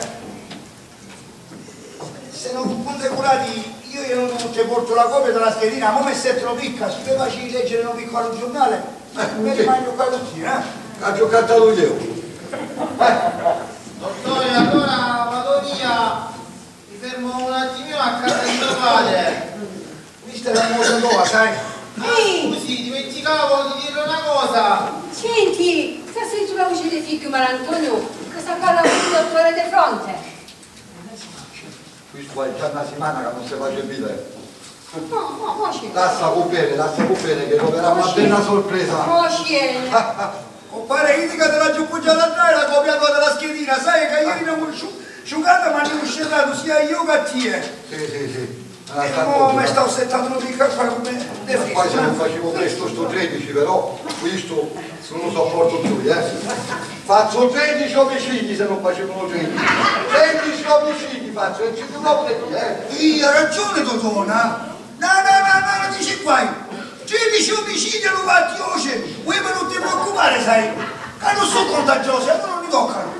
Se non punte curati, io io non ti porto la copia della schedina, ma mi settero picca, se facci leggere un piccolo giornale, Eh, mi sì. rimango qua così, eh? Ha giocato io. Eh. Dottore, allora vado via, mi fermo un attimino a casa di mio padre. Questa è la cosa tua, sai? Ehi, Scusi, dimenticavo di dire una cosa. senti, sta sentendo la voce di figlio Marantonio, che sta parlando con il dottore De Fronte. Qui qua è già una settimana che non si face vedere. No, no, mo c'è. Lascia bene, lascia bene che troverà una bella sorpresa. Mo c'è. Compare Itica te l'ha giuccucciata a la copia tua della schedina, sai che ieri non ho giocata ma ne ho scerrato sia io che a te. Sì, sì, sì. E mo mi sto settando una picca qua come de Poi se non fissa. facevo presto sto tredici, però questo non lo sopporto più, eh. Faccio tredici omicidi se non facevo tredici. tredici omicidi faccio, e ci devo vedere, eh. Sì, ha ragione Totona. No, no, no, no, non dici qua. tredici omicidi hanno fatti oggi. Voi ma non ti preoccupare, sai. Che non sono contagiosi, a me non mi toccano.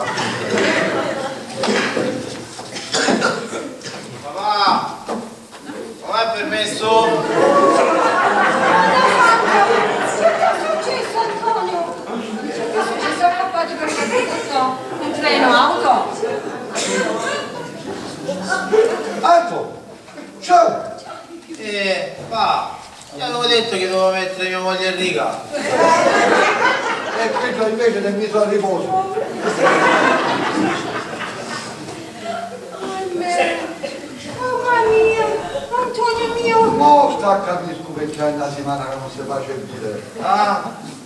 Papà, papà è permesso? Che è successo, Antonio? Che è successo? È scappato per tutto un treno, auto. Anto, ciao. Eh, papà, gli avevo detto che dovevo mettere mia moglie in riga. E questo invece del miso a riposo. Mamma mia, Antonio mio. Mo sta capisco perché è una settimana che non si face vedere. Ah,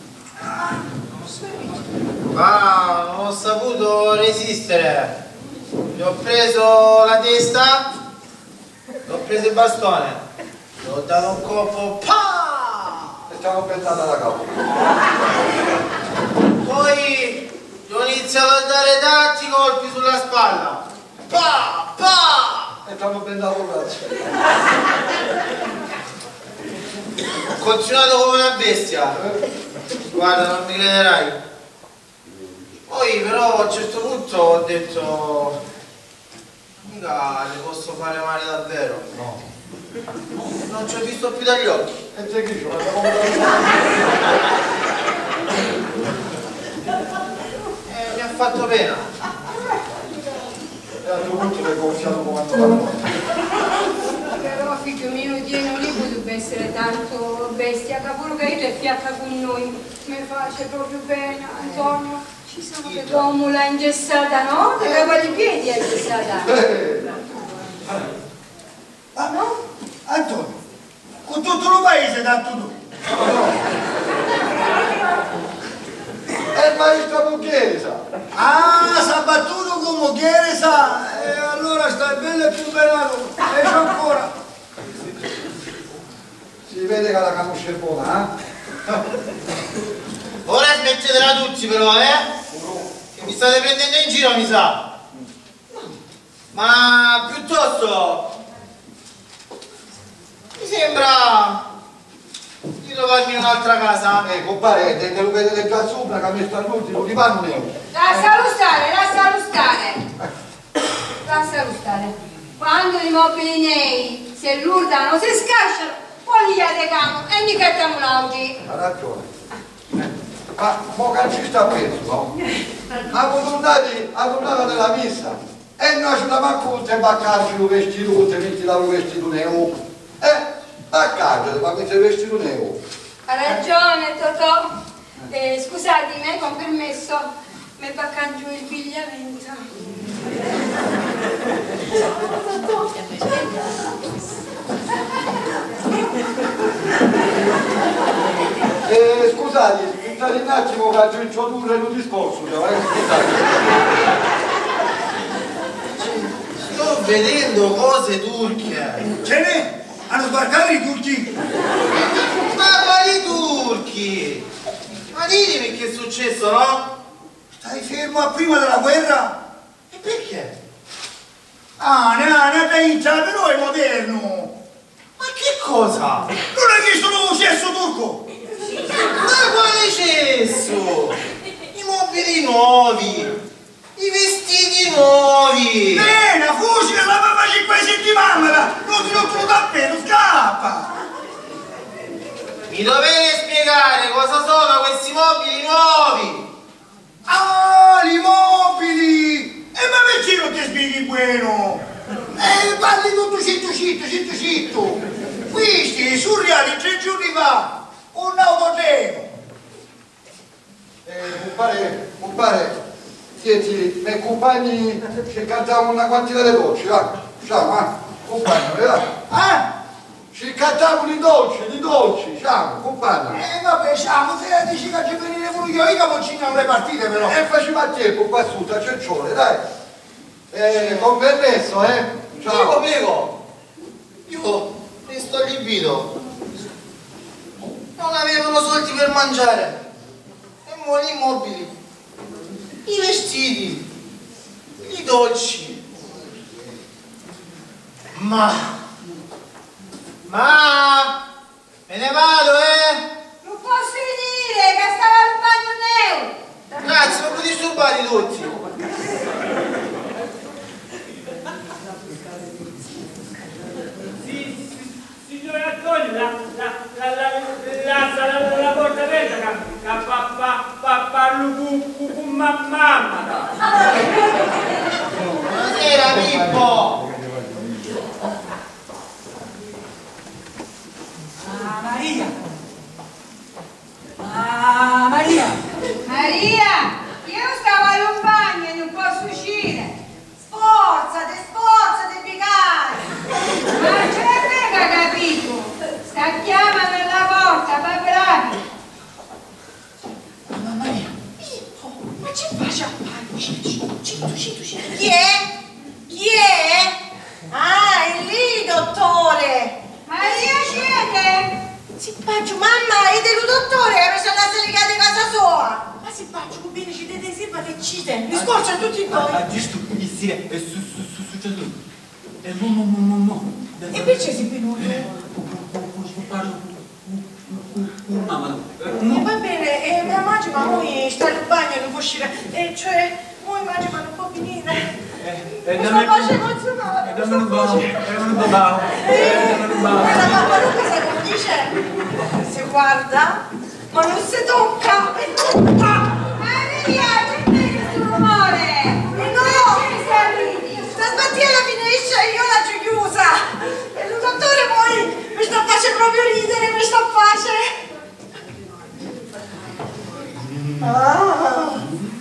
ma non ho saputo resistere. Gli ho preso la testa, gli ho preso il bastone, gli ho dato un colpo, pa! E stiamo pensando alla capo. Poi gli ho iniziato a dare tanti colpi sulla spalla. Pa! Pa! E stiamo pensando al cazzo. Ho continuato come una bestia. Guarda, non mi crederai. Poi però a un certo punto ho detto mica le posso fare male davvero. No. Non ci ho visto più dagli occhi. E te che ci va? E mi ha fatto pena. E a tuo punto le gonfiato come hanno Però figlio mio, Dio non potrebbe essere tanto bestia, che pure che è fiacca con noi. Mi face proprio pena, Antonio. Ci sono che come l'ha ingessata, no? Che aveva i piedi è ingessata. Ah, no? Antonio, con tutto il paese tanto tu. È il maestro Mucchiesa. Ah, si è battuto con Moghiere, sa? E allora stai bello e più bellato. E c'è ancora. Si vede che la conosce buona, eh? Ora smettetela tutti però, eh? Che mi state prendendo in giro, mi sa. Ma piuttosto mi sembra di trovarmi in un'altra casa. Eh, compare, te lo vedete già sopra che ha messo all'ultimo, di panno nero. Lascialo stare, lascialo stare. Lascialo stare. Quando i mobili miei si allurdano, si scasciano, poi li adegamo e li cattiamo l'augi. Ha ragione. Ma mo che ci sta preso, no? Ma tornati a tornata della messa e noi ci manco tutte baccarci lo vestito, tutte metti là lo vestito nero. Eh, baccarci, ma questo vestito nero. Ha ragione Totò. Eh, scusatemi, con permesso, mi baccan giù il bigliamento. Eh, scusate, aspettare un attimo che faccio introdurre un discorso, cioè, eh, Sto vedendo cose turche. Ce n'è? Hanno sbarcato i turchi? Ma quali turchi? Ma ditemi che è successo, no? Stai fermo a prima della guerra? E perché? Ah, ne ha, ne ha iniziato, però è moderno. Ma che cosa? Non hai visto lo cesso turco? Ma quale cesso? I mobili nuovi, i vestiti nuovi. Bene, fucile la papà cinque settimane, non ti rotto lo tappeto, scappa! Mi dovete spiegare cosa sono questi mobili nuovi? Ah, i mobili! E ma perché non ti spieghi buono? Eh, parli tutto citto citto, citto citto! Questi, surreali tre giorni fa, un autotreno! Eh, compare, compare, tieti, miei compagni ci cantavano una quantità di dolci, va? Ciao, va? Compagno, va? Ah? Ci cantavano i dolci, i dolci, ciao, compagno. Eh, vabbè, ciao, se dici che ci venire pure io, io capocino le partite però! E facciamo a tempo qua su, a Ceccione, dai! Eh, con permesso, eh? Prego, Ciao! prego. Io ne sto allibito. Non avevano soldi per mangiare. E mo' gli immobili, i vestiti, i dolci. Ma... Ma... Me ne vado, eh? Non posso venire, che stava al bagno nero. Grazie, non puoi disturbare tutti. Signore Antonio, la, la, la, la, la, la, la porta aperta che pa, pa, pa, parlo con, con mamma. Buonasera, Pippo. Ah, Maria! Ah, Maria! Maria, io stavo al bagno e non posso uscire. Sforzate, sforzate, piegare. Ma ce ne frega, capito? Sta chiamando alla porta, va bravi. Mamma Maria! Pippo, ma ci faccio a bagno? Citto, citto, citto. Chi è? Chi è? Ah, è lì, dottore! Maria, siete? Si faccio, mamma, è del dottore, che sono andate legate in casa sua! Ma si faccio, come bene ci dite sempre che cite, mi scorcia tutti i voi. Ah, giusto, insieme, è su, su, su, successo. E mo, mo, mo, mo, mo. E invece si venuto. Parlo con mamma. E va bene, e mia mamma, ma noi sta in bagno e non può uscire, e cioè, noi mamma ma non può venire. E Mi sto facendo emozionare, mi sto facendo... E non lo bavo, e non lo bavo. Ma la mamma non cosa che dice? Se guarda, ma non si tocca! Maria, c'è questo rumore. E no! Stamattina la finisce e io l'ho chiusa! E il dottore poi mi sta facendo proprio ridere, mi sta facendo... Ah.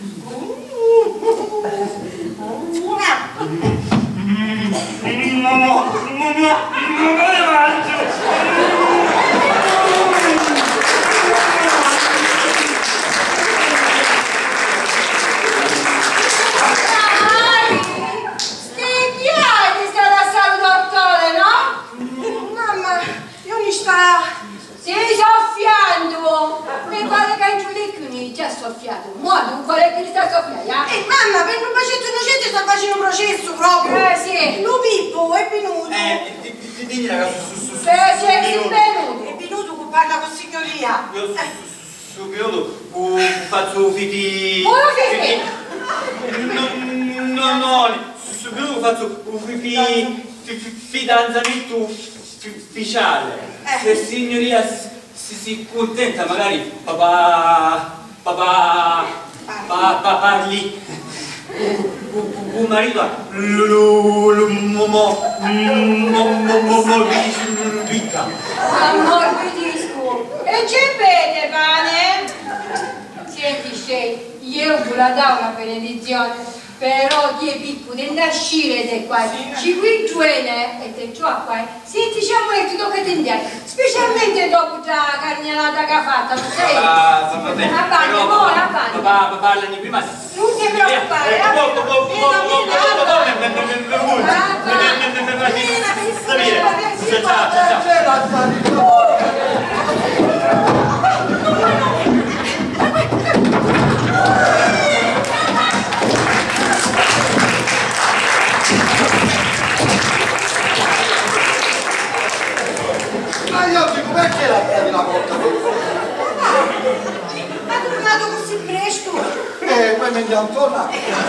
Mamma, io mi sta... Stai soffiando. Mi pare che anche lì che già soffiato. Ma dunque che ti sta soffiando? Eh mamma, per un bacetto innocente sta facendo un processo proprio! Eh sì. Lo Pippo è venuto! Eh, digli ragazzi, su, su, su. Eh, sei venuto. È venuto che parla con signoria! Io su, su, su, faccio fifi... Oh, che No, no, no, su, su, faccio un fifi... fidanzamento ufficiale. Se signoria si, si contenta, magari papà... papà... papà parli... un marito ha ammorbidisco. E ci vede, pane? io ve la do una benedizione, però ti è picco, devi nascere te qua, ci qui giuene e te ciò qua, senti c'è un ti tocca tendiare, specialmente dopo la carnelata che ha fatto, non sai? Ah, va bene. Avanti, buona, avanti. Papà, parlami prima. Non ti preoccupare, ma io dico perché la chiedi la porta? ma è tornato così presto? Eh, poi mi andiamo tornare.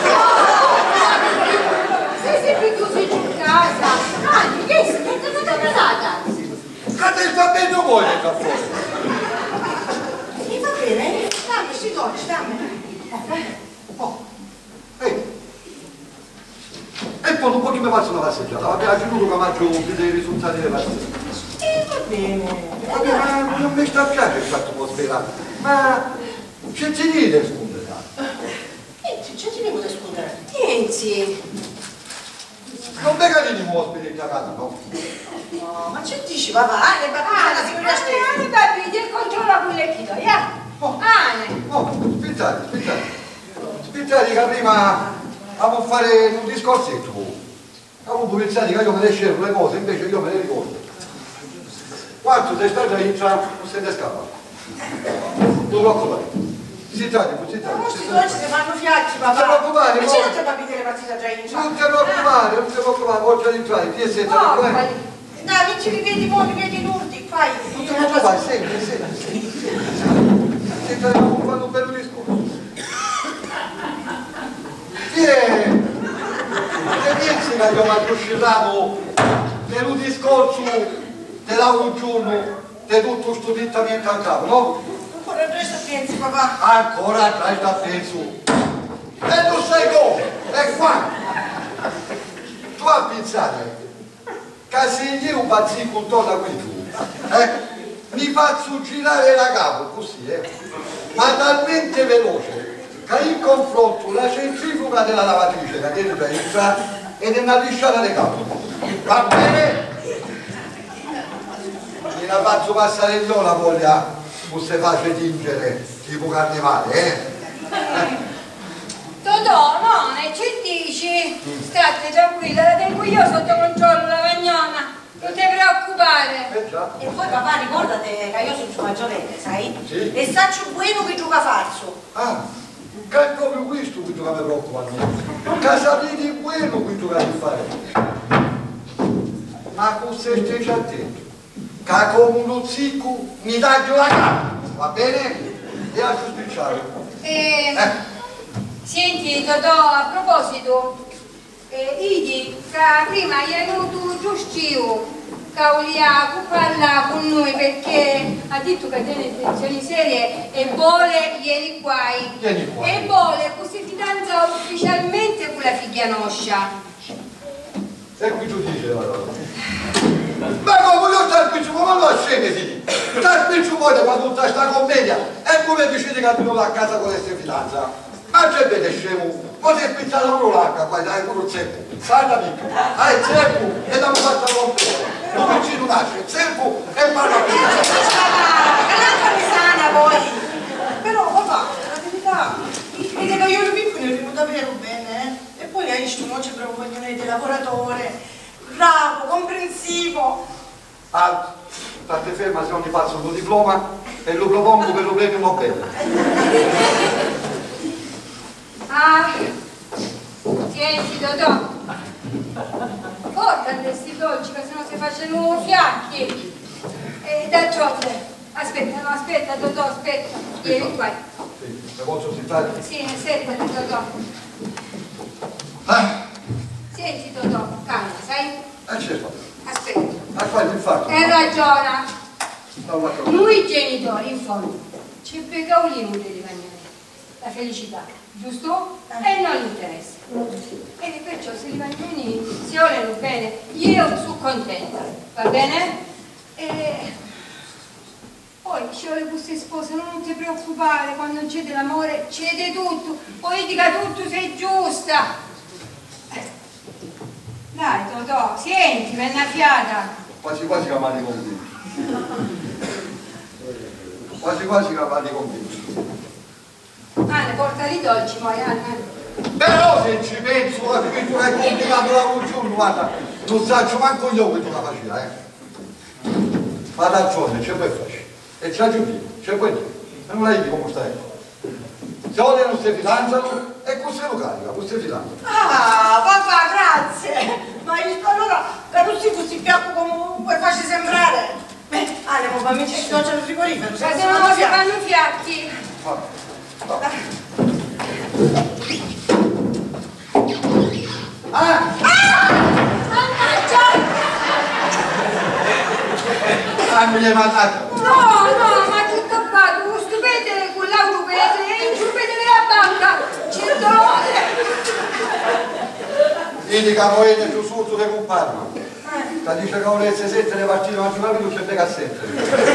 Sei sempre chiuso giù in casa. Anni, che sei? Che cosa ti è andata? Che te sta bene voi che sta fuori? Mi va bene? Dammi, si dolce, dammi. Oh, ehi. E poi dopo che mi faccio una passeggiata, va bene, giusto che mangio più dei risultati delle passeggiate. Eh, va bene. Va bene, ma non mi sta piacendo il fatto atmosfera, ma c'è ci dite rispondere? Eh, c'è ci devo rispondere. Tienzi. Non mi carini i ospiti in casa, no? No, ma c'è dici, papà? Eh, papà, la signorina stessa. Ane, papi, ti controlla quelle chilo, ya? Ane. Oh, aspettate, aspettate. Aspettate che prima a fare un discorsetto. Avevo pensato che io me ne scelgo le cose, invece io me le ricordo. Quanto sei stato in tra, non se ne scappa. Non ti preoccupare. Zittati, zittati. Ma questi dolci ti fanno fiacchi, papà. Non ti preoccupare, ma mo- c'è non ti capite le partite già in Non ti preoccupare, non ti preoccupare, voglio entrare, ti e siete Oh, qua. quali? Dai, vinci i piedi buoni, i piedi nurti, fai. Non ti preoccupare, senti, senti, senti. Senti, abbiamo fatto un bello discorso. Chi è? Che pensi che abbiamo accusciato per un discorso della un giorno di tutto questo dittamento a capo, no? Ancora presto pensi, papà. Ancora trai da penso. E tu sai come? E qua. Tu a pensare che se io bazzico un tono qui giù, eh, mi faccio girare la capo così, eh, ma talmente veloce che in confronto la centrifuga della lavatrice che tiene per entrare ed è una lisciata di capo. Va bene? Mi la faccio passare io la voglia se face tingere tipo carnevale, eh? Totò, no, ne ci dici? State tranquilla, la tengo io sotto controllo, la cagnona. Non ti preoccupare. Eh già. E poi papà ricordate che io sono suo maggiorenne, sai? Sì. E saccio bueno che gioca falso. Ah, che è proprio questo che mi preoccupa a me. Che sapete quello che giocate a fare. Ma con se stai attento. Che come uno zicco mi taglio la capa, va bene? E a giustiziare. Eh, Eh. Senti, Totò, a proposito, eh, Idi, che prima gli è venuto giustio, che voleva parlare con noi perché ha detto che tiene intenzioni serie e vuole ieri qua. Vieni qua. E vuole così fidanza ufficialmente con la figlia nostra. E qui tu dici allora. Ma come io sto qui, come lo scendete? Sta qui voi quando tutta sta commedia e come dicete che abbiamo la casa con queste fidanza? Ma c'è bene scemo, potete pizzare pure l'acqua qua, dai pure il zeppo, sai amico, hai il zeppo e da un fatto rompere, non vicino nasce, il zeppo e parla più. Che l'acqua mi sana voi. Però papà, la verità, vedi che io ero piccolo ero venuto davvero bene, eh? E poi hai visto, non c'è proprio coglione di lavoratore, bravo, comprensivo. Ah, state ferma se non gli passo il tuo diploma e lo propongo per lo premio Nobel. Ah, senti Totò, porta questi dolci che sennò si facciano fiacchi. E da Giove, aspetta, no, aspetta Totò, aspetta, vieni qua. Sì, le posso citare? Sì, aspetta Totò. Ah, Senti Totò, calma, sai? eh certo. Aspetta. Ma qua il fatto. E ragiona. No, ma come? Noi genitori, in fondo, ci pregauliamo di rimanere. La felicità, giusto? E non l'interesse. E perciò se i bambini si vogliono bene, io sono contenta, va bene? E poi ci vuole queste spose, non ti preoccupare, quando c'è dell'amore c'è tutto, poi dica tutto sei giusta. Dai Totò, senti, vai una fiata. Quasi quasi cavati convinti. Quasi quasi cavati convinti. Anne, portali i dolci poi, Anne. Però se ci penso, che tu hai complicato la congiunta, guarda, non saccio manco io che tu la faceva, eh. Ma ragione, c'è poi facile. E c'è giù, c'è poi tu. E non la dico come stai. Se ora non si fidanzano, e così lo carica, così fidanzano. Ah, papà, grazie! Ma io allora, che non si così piacco come vuoi farci sembrare? Beh, Ale, ma mi c'è il il frigorifero, Se non si fanno fiacchi. Va, va. Ah! Mannaggia! Ah, mi hai mandato! No, no, ma tutto qua, tu stupete con l'auropete e in stupete della banca, cento ore! Vedi che avete più sotto che comparno. La dice che volesse sette le partite, ma ci va più, c'è mega sette.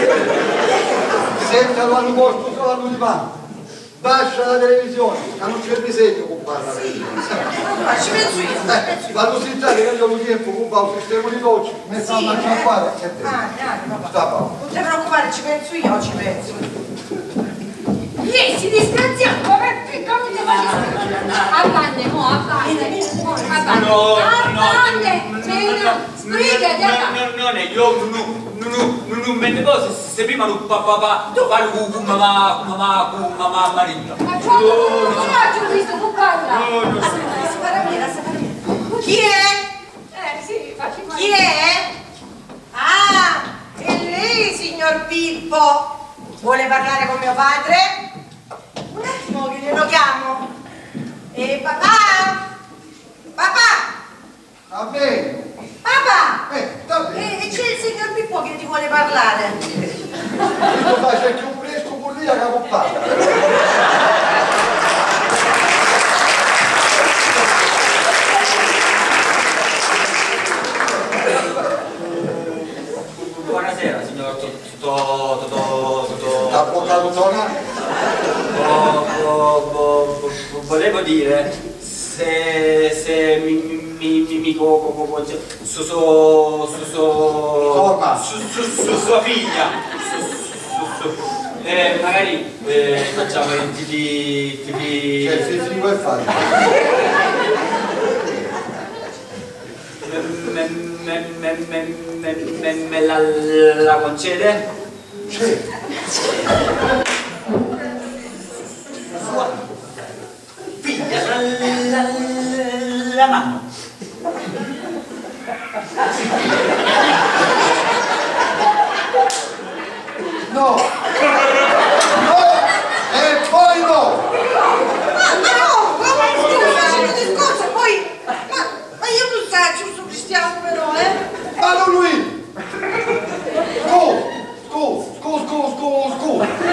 Sette lo hanno posto solo a lui di banco. Bascia la televisione, ma non c'è bisogno di comprare la televisione. Ma ci penso io, Eh, quando si sa che io ho tempo, compra un sistema di doccia, mi sta a mangiare qua e te. Ah, dai, papà. Sta papà. Non ti preoccupare, ci penso io, ci penso. Iesi, disgraziato, ma perché come ti fai? Avvanne, mo, avvanne, avvanne, No, avvanne, sei una sbriga di avvanne. no, non è io, non me ne posso, se prima non papà, parlo con mamma, mamma, con mamma Marina. Ma quando non coraggio questo, non parla. No, no, Chi è? Eh, sì, facci qua. Chi è? Ah, è lei, signor Pippo. Vuole parlare con mio padre? Un attimo che glielo chiamo. E papà? Papà? Va bene. Papà? Eh, sta bene. E, e c'è il signor Pippo che ti vuole parlare. Questo fa c'è più fresco con lì che compare. Buonasera signor Totò. Ha portato zona? Volevo dire, se, se mi, mi, mi, mi co, co, co, su, su, su, Forma. su, su, su sua figlia, su, su, su, eh, magari eh, facciamo il tipi, tipi... Cioè, se si può fare. Me, me, me, me, me, me, me la, la concede? C'è. Figlia, la, la, la mamma. No! No! E poi no! Ma, ma no, ma scusa, il discorso, poi... Ma, ma io non so, giusto cristiano però, eh? Ma non lui! Scu! Scu! Scu, scu, scu, scu!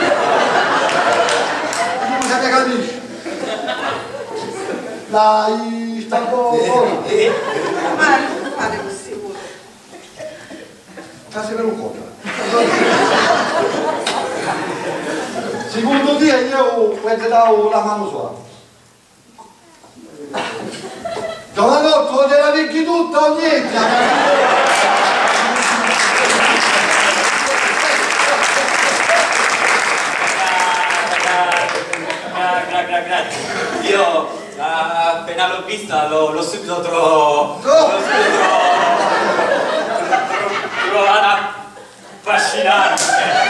Non se ne capisce! Dai, sta un po'... Ma non fate così pure. Casi per un conto. Secondo te io ho dato la mano sua. Giovanotto, te la vecchi tutta o niente? Grazie. Io appena l'ho vista l'ho subito trovato trovata affascinante.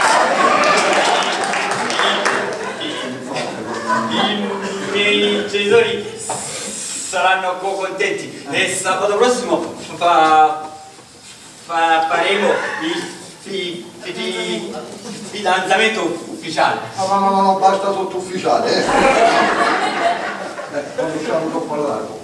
I miei genitori saranno contenti e sabato prossimo fa, fa, faremo il fi, fi, fi, fidanzamento ufficiale. No, no, no, no, basta sotto ufficiale, eh. Eh, non riusciamo troppo largo.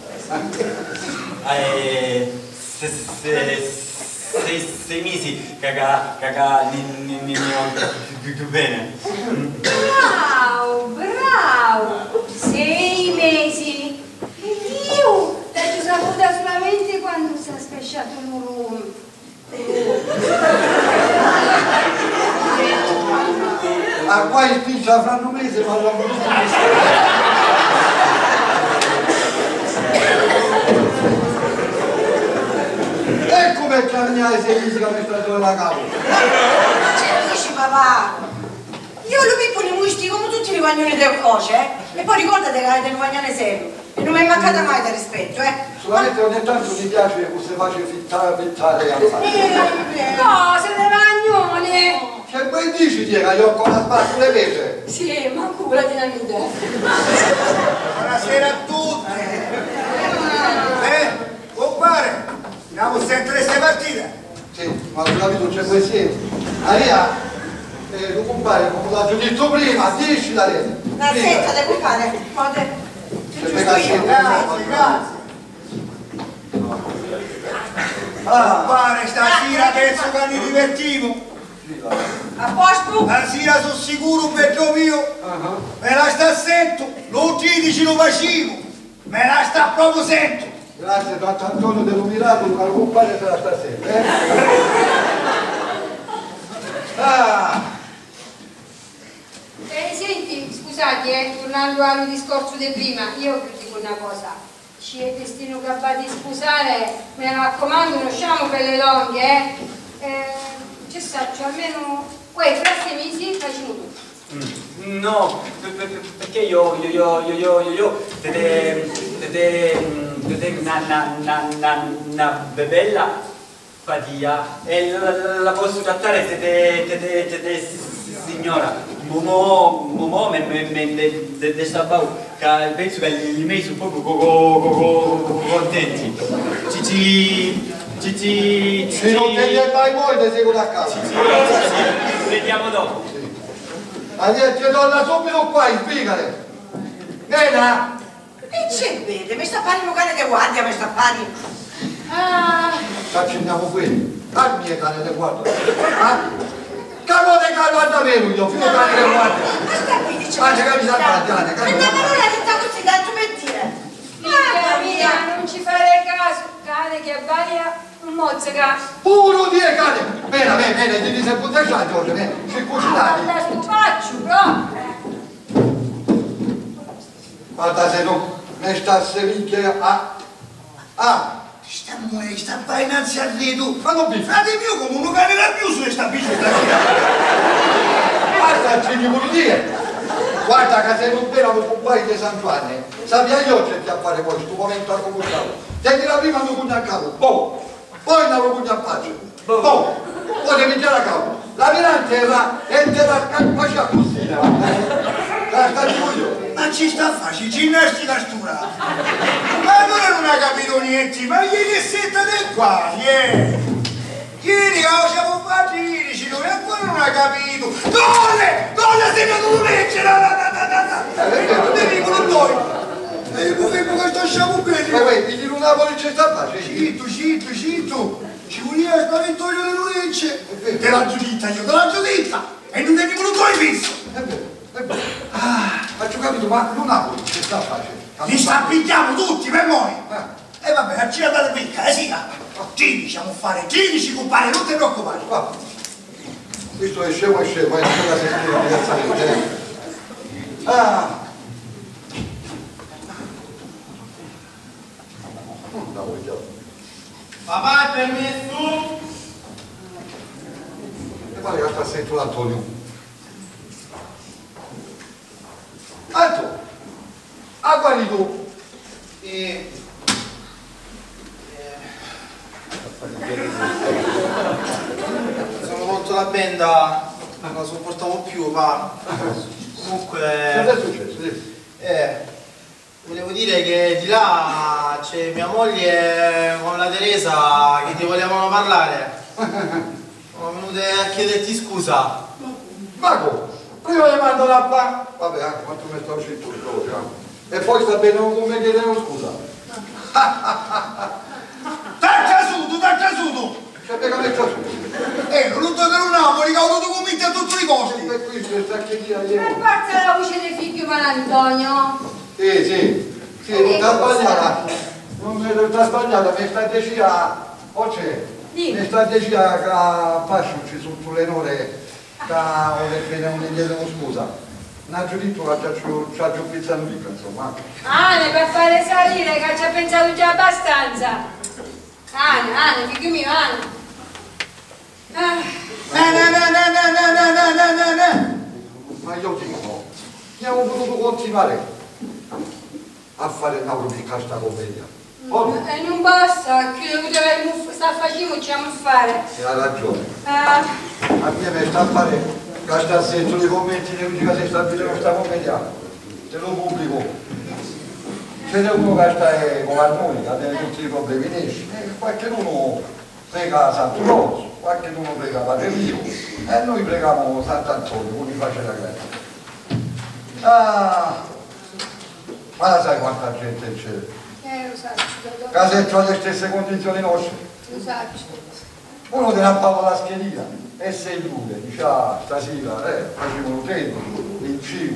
Eh, se, se, sei, sei mesi caga, caga, ni, ni, ni, più, più bene. Bravo, bravo! Sei mesi! E io l'ho saputa solamente quando si è spesciato un rum. qua in spiccia fra un mese parliamo tutti. E come camminiare se fisica per stare la capo? Ma che dici papà? Io lo pippo i musci come tutti i guagnoni del coce, eh? E poi ricordate che avete un guagnone serio. E non mi è mancata mai del rispetto, eh? Solamente ogni tanto mi piace che si faccia fittare, fittare e Eh, cosa le vagnone? che poi dici, Diego, io con la spada sulle vece? Sì, ma cura di dinamite. Buonasera a tutti. Eh, compare, andiamo sempre queste partite. Sì, ma ho capito c'è poesia. Maria, eh, tu compare, come l'ho detto prima, dici la rete. Aspetta, compare. Guarda. Giusto io. Grazie, grazie. Ah, Compare, stasera penso che mi divertivo. A posto? Stasera sono sicuro un vecchio mio. uh-huh. Me la sta sento, lo tredici lo facevo. Me la sta proprio sento. Grazie, Don Antonio dello Miracolo, che lo compare se la sta sempre. Eh? Ah. Eh, senti, scusate, eh, tornando al discorso di prima, io vi dico una cosa. Ci è destino capaz di sposare, mi raccomando, non usciamo per le longhe, eh. eh c'è stato almeno, poi fra sei mesi facciamo tutto. Mm, no, perché io, io, io, io, io, io, io, tete, tete, tete, una, una, una, una, una bella fatia, e la, la posso trattare, tete, tete, tete, signora. Momo, Momo, me, me, me, me, de, de sabau, che penso che i miei sono proprio contenti. Cici, Cici, Se non te ne vai voi, te seguo da casa. Cici, Cici, vediamo dopo. Adesso ti torna subito qua, spiegale. Nena? E c'è vede, mi sta parendo un cane di guardia, mi sta parendo. Ah, Ci accendiamo qui. Al mio cane di guardia. Ah? Cavo di cavo davvero io, fino a cane di guardia. Ma sta qui, dice. Ma c'è che mi sa guardiare, Ma cane di non guardia. la città così tanto mentire. figlia mia, non ci fare caso, cane che abbaia, non mozzica. Puro di cane! Bene, bene, bene, ti sei punteggiato, Giorgio, bene, si cucinare. Guarda sto faccio, proprio. Guarda se non mi sta sevicchia a... Ah! Sta muore, sta qua innanzi al vedo. Ma non mi fa! Frate mio come un cane rabbioso e sta bicicletta. Guarda, ci devo dire! Guarda che se non vero un paio di santuari, sapia io c'è a fare poi, sto momento a comunicato. Tieni la prima non pugna a capo, boh! Poi non lo pugna a faccia, boh! Poi devi tirare a capo. La mirante era, entra faccia così, la sta io. Ma ci sta a fare, ci ginnastica stura. Ma allora non ha capito niente, ma ieri è setta del qua, ieri. Ieri lo siamo fatti ieri, ci dove ancora non ha capito. Dove? Dove sei venuto leggere? No, no, no, no, no. Non devi con noi. E io volevo che sto sciamo bene. Ma poi, ti dico una policia sta a fare? Citto, citto, citto. Ci voleva spaventorio delle Lorenze. Te l'ha giudita io, te l'ha giudita. E non devi con noi visto. È vero, è vero. Ah, faccio capito, ma non ha policia sta a fare? Li stappigliamo tutti per noi. E eh vabbè, ci andate picca, eh sì. Ci diciamo fare, ci dici compare, non ti preoccupare. Va. Questo è scemo e scemo, è una sentire diversamente. Ah! Non la voglio. Papà, è permesso? E pare che sta sentito l'Antonio. Anto! Ah, guardi tu! E... Sono rotto la benda, non la sopportavo più, ma comunque Cosa è successo? eh, volevo dire che di là c'è mia moglie con la Teresa che ti volevano parlare. Sono venute a chiederti scusa. Mago! Prima le mando la qua! Vabbè, anche quanto mi sto cintura, e poi sta bene come chiedere scusa. Tacca su, tu tacca su tu! C'è che mi sta su. Eh, non tutto che non Napoli, che ho dovuto convincere a tutti i costi! E qui c'è sta che dia Per ieri. parte la voce del figlio Antonio. Sì, sì, sì, non sta sbagliata. Non mi sta sbagliata, mi sta dicendo, o c'è, mi sta dicendo che a Pascio ci sono sulle nore Ciao, bene, non gli chiedo scusa. Non addirittura c'ha più pizza in vita, insomma. Ane, per fare salire, che ci ha pensato già abbastanza. Ane, Ane, figlio mio, Ane. Ah. No, no, no, no, no, no, no, no, no, no. Ma io dico, abbiamo potuto continuare a fare una rubrica sta commedia. Oh. E non basta, che sta facendo, ci a fare. E ha ragione. Ah. A me mi sta a fare che sta sentendo i commenti di musica se sta vedendo sta commedia. Te lo pubblico. Ce n'è uno che sta con noi, che ha tutti i problemi in esci. E qualche uno prega Santo Rosso, qualche uno prega Padre Pio. E noi preghiamo Sant'Antonio, con i face la grazia. Ah, ma la sai quanta gente c'è? Eh, lo so. Casetto alle stesse condizioni nostre. Lo so. Uno te ne appava la schedina e sei due, dice ah, stasera, eh, facevano tempo, in cibo.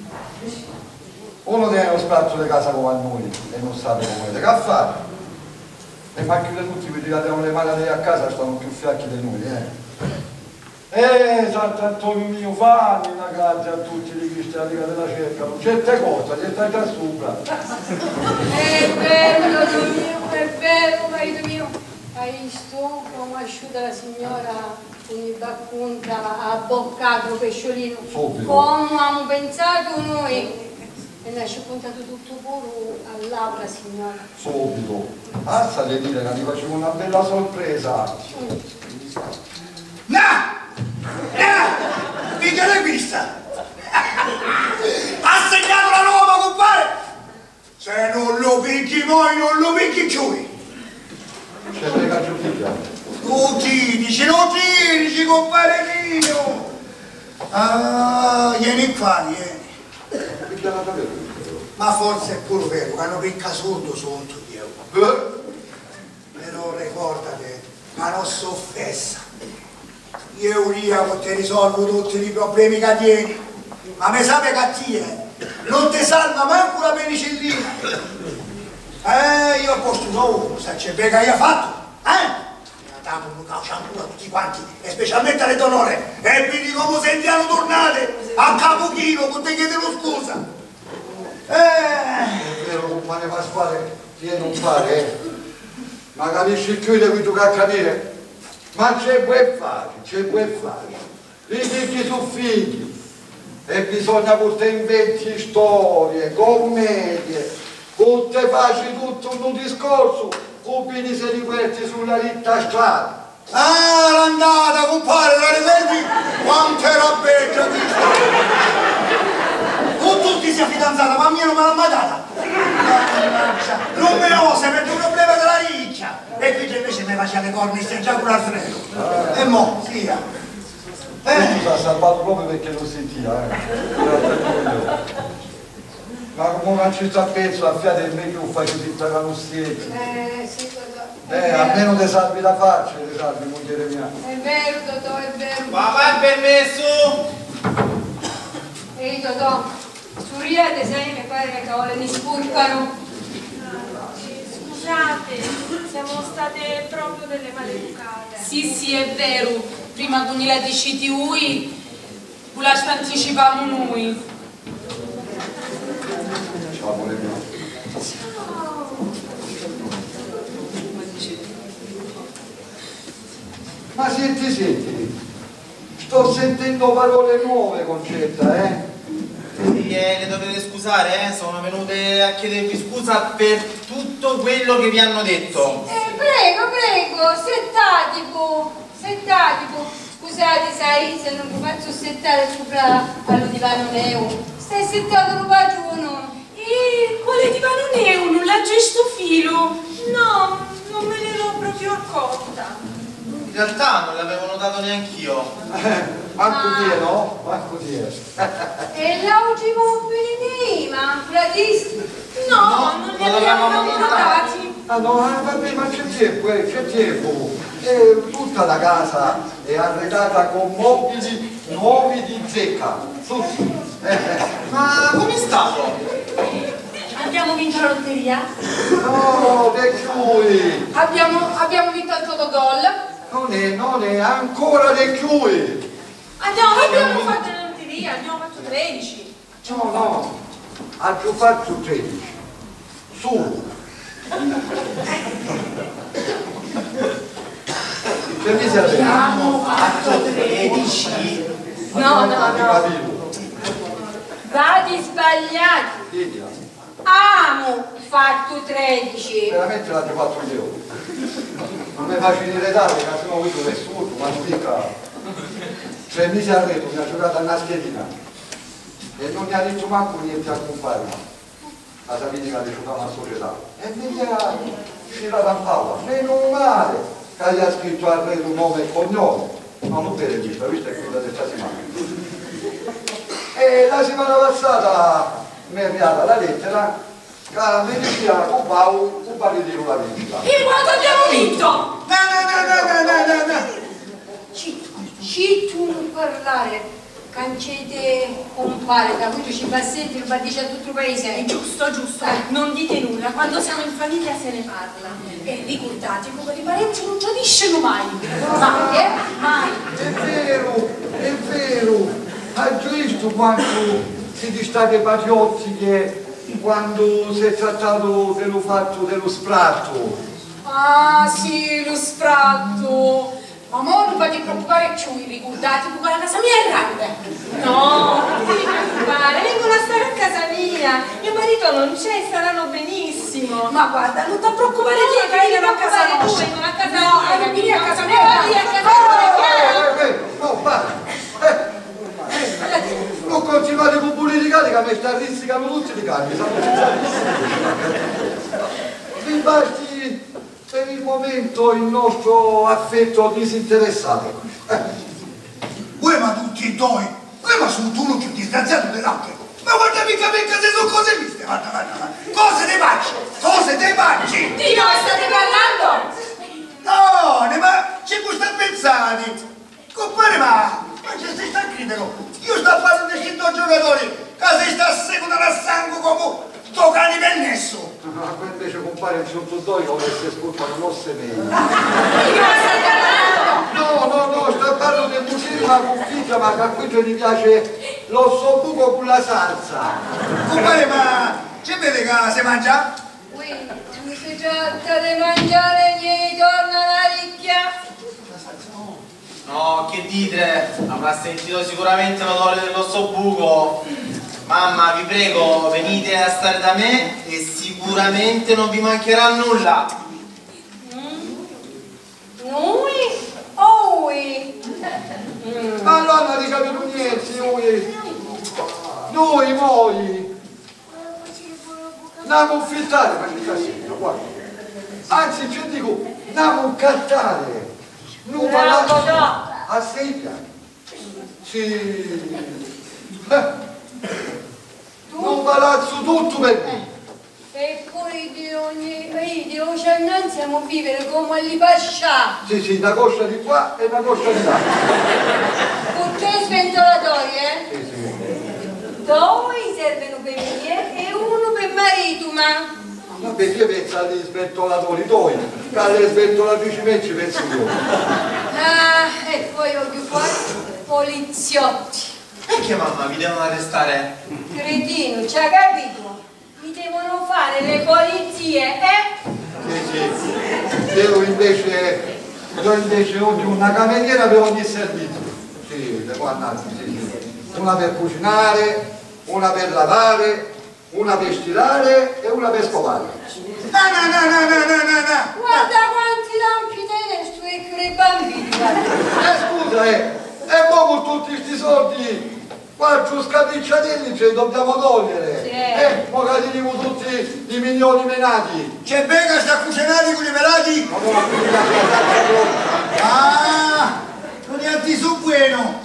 Uno tiene lo spazio di casa come a noi e non sa come che fare. E ma chiude tutti, perché abbiamo le mani a casa, stanno più fiacchi di noi, eh. Eh, Sant'Antonio mio, fammi una grazia a tutti i cristiani che te la cercano, certe cose, gli stai già sopra. È vero, Dio mio, è vero, marito mio. Hai visto come asciuga la signora con il bacconta a boccato pesciolino? Subito. Come abbiamo pensato noi? E ne ha sciacquontato tutto puro all'aula, signora. Subito. Basta di dire che mi facevo una bella sorpresa. No! No! Figlio l'hai vista? Ha segnato la nuova, compare! Se non lo picchi voi, non lo picchi giù! C'è frega giustizia. Non tirici, non tirici, compare mio! Ah, vieni qua, vieni. Ma forse è pure vero, che hanno picca sotto sotto, Dio. Però ricordate, ma non so offesa. Io Dio ti risolvo tutti i problemi che tieni, ma mi sa che ti è, non ti salva manco la penicillina. Eh, io ho posto uno, se c'è bega io fatto, eh? Mi ha dato un calcio a tutti quanti, e specialmente alle donore, e quindi come sentiamo tornate a capochino, con te chiedono scusa. Eh, è vero, compagno Pasquale, ti non fare, eh? Ma capisci più di quello che a capire? Ma c'è quel fare, c'è quel fare. I figli sono figli. E bisogna portare inventi storie, commedie, tutte facili, tutto un discorso, cupini se diverti sulla ritta strada. Ah, l'andata, compare, la rivedi? Quanto era bella questa! Con tutti sia fidanzata, ma a mia non me l'ha mai data. Non me lo se per un problema della riccia. E qui invece mi faceva le corna e si è già con l'alfredo. Ah. E mo, sia. Eh. Tu ti ha salvato proprio perché lo sentiva, eh. Ma come non ci sta penso, a fiate il meglio faccio tutta la nostietti. Eh, sì, Totò. Eh, almeno ti salvi la faccia, ti salvi, moglie mia. È vero, Totò, è vero. Papà, il permesso! Ehi, Totò, sorridete, sai, mi pare che cavolo mi spurcano. Scusate, siamo state proprio delle maleducate. Sì, sì, è vero. Prima con i la diciti ui, la anticipavamo noi. Ciao, amore mio. Ma senti, senti, sto sentendo parole nuove, Concetta, eh? Sì, eh, le dovete scusare, eh? Sono venute a chiedervi scusa per tutto quello che vi hanno detto. Eh, prego, prego, settati, po, settati, po. Scusate, sai, se non vi faccio settare sopra allo divano neo. Stai settato lo ragione. E quale divano neo? Non l'ha gesto filo? No, non me ne ero proprio accorta. In realtà non l'avevo notato neanch'io. Eh, manco ah. Dire, no? Manco dire. E l'ultima prima, fratisti? No, no, non li abbiamo notati. Ah no, vabbè, ma c'è tempo, eh, c'è tempo. Eh, tutta la casa è arredata con mobili nuovi di zecca. Tutti. Eh. Ma come è stato? Abbiamo vinto la lotteria? No, vecchiui! Abbiamo, abbiamo vinto il Totogol? Non è, non è, ancora vecchiui! Ah Abbiamo, abbiamo fatto le lotterie, abbiamo fatto tredici. No, no, ha già fatto tredici. Su. Abbiamo fatto tredici. No, no, no. Vadi sbagliati. Amo fatto tredici. Veramente l'ha già fatto io. Non mi faccio dire dare, che se no vedo nessuno, ma non dica. Tre mesi a reto mi ha giocato a una schedina e non mi ha detto manco niente a compagno. La Sapinica che giocava a società. E mi ha girato a Paola. Meno male che gli ha scritto al reto nome e cognome. No, non per il visto, visto è quella del settimana. E la settimana passata mi è arrivata la lettera che mi diceva con Paolo un paio di la vincita. E quanto abbiamo vinto? No, no, no, no, no, no, no. Ci, ci tu non parlare. Cancete compare, da cui ci passetti, lo dice a tutto il paese. È giusto, giusto, non dite nulla, quando siamo in famiglia se ne parla. E ricordatevi che i parenti non tradiscono mai. Mai, eh? Mai. È vero, è vero. Hai visto quanto si distate patriottiche quando si è trattato dello fatto dello spratto? Ah sì, lo spratto. Ma mo non fate preoccupare più, ricordate che la casa mia è grande. No, non ti preoccupare, vengono a stare a casa mia. Mio marito non c'è, staranno benissimo. Ma guarda, non ti preoccupare No, te, che vengono a casa preoccupare tu, nostra. vengono a casa no, mia. non vieni a casa Eh, mia. vieni a casa mia. Eh, eh, no, basta. Eh, non continuate con politicati che mi sta risicando tutti i cani, sono vi basti per il momento il nostro affetto disinteressato. Eh. Uè, ma tutti e due, uè, ma sono tu più disgraziato dell'altro. Ma guarda mica perché se sono cose viste, guarda, guarda, guarda. Cose dei facci, cose dei facci. Di noi state parlando? No, ne ma c'è gusta pensare. Compare, ma, ma c'è stai sta a credere. Io sto parlando di questi due giocatori, che si sta seguendo a sangue come sto cani per nesso. Ma poi invece compare il sottodoi come se ascoltano nostre meglio. No, no, no, sto parlando di museo ma confitta, ma che a qui gli piace l'ossobuco con la salsa. Compare, ma c'è vede che si mangia? Qui non si tratta di mangiare, gli torna la ricchia. No, che dite? Avrà sentito sicuramente l'odore dell'ossobuco. Mamma, vi prego, venite a stare da me e sicuramente non vi mancherà nulla. Mm. Noi o voi? Mm. Allora non dica più niente, noi. Noi, voi. Andiamo a fittare, ma di casino, guarda. Anzi, ci dico, andiamo a cattare. Non Bravo, no. a sei piani. Sì. Eh. Un palazzo tutto per me. E poi di ogni di ogni siamo a vivere come li pascià. Sì, sì, una coscia di qua e una coscia di là. Con tre sventolatori, eh? Sì, sì. Due servono per me e uno per marito, ma... Ma perché pensa agli sventolatori tuoi? Che alle sventolatrici me ci penso io. Ah, e poi ho più fuori poliziotti. Perché mamma vi devono arrestare? Cretino, ci ha capito? Mi devono fare le polizie, eh? Sì, sì. Io invece, io invece ho una cameriera per ogni servizio. Sì, le guardate, sì, sì. Una per cucinare, una per lavare, una per stirare e una per scovare. No, no, no, no, no, no, no, no. Guarda quanti lampi tenesto e quei bambini, guarda. Eh scusa, eh, e poi con tutti questi soldi quattro scapicciatelli ce li dobbiamo togliere. Sì. Eh, poi cadiniamo tutti i milioni menati. C'è Vega sta cucinati con i pelati? Ma non quindi la casa. Ah, non è antiso buono.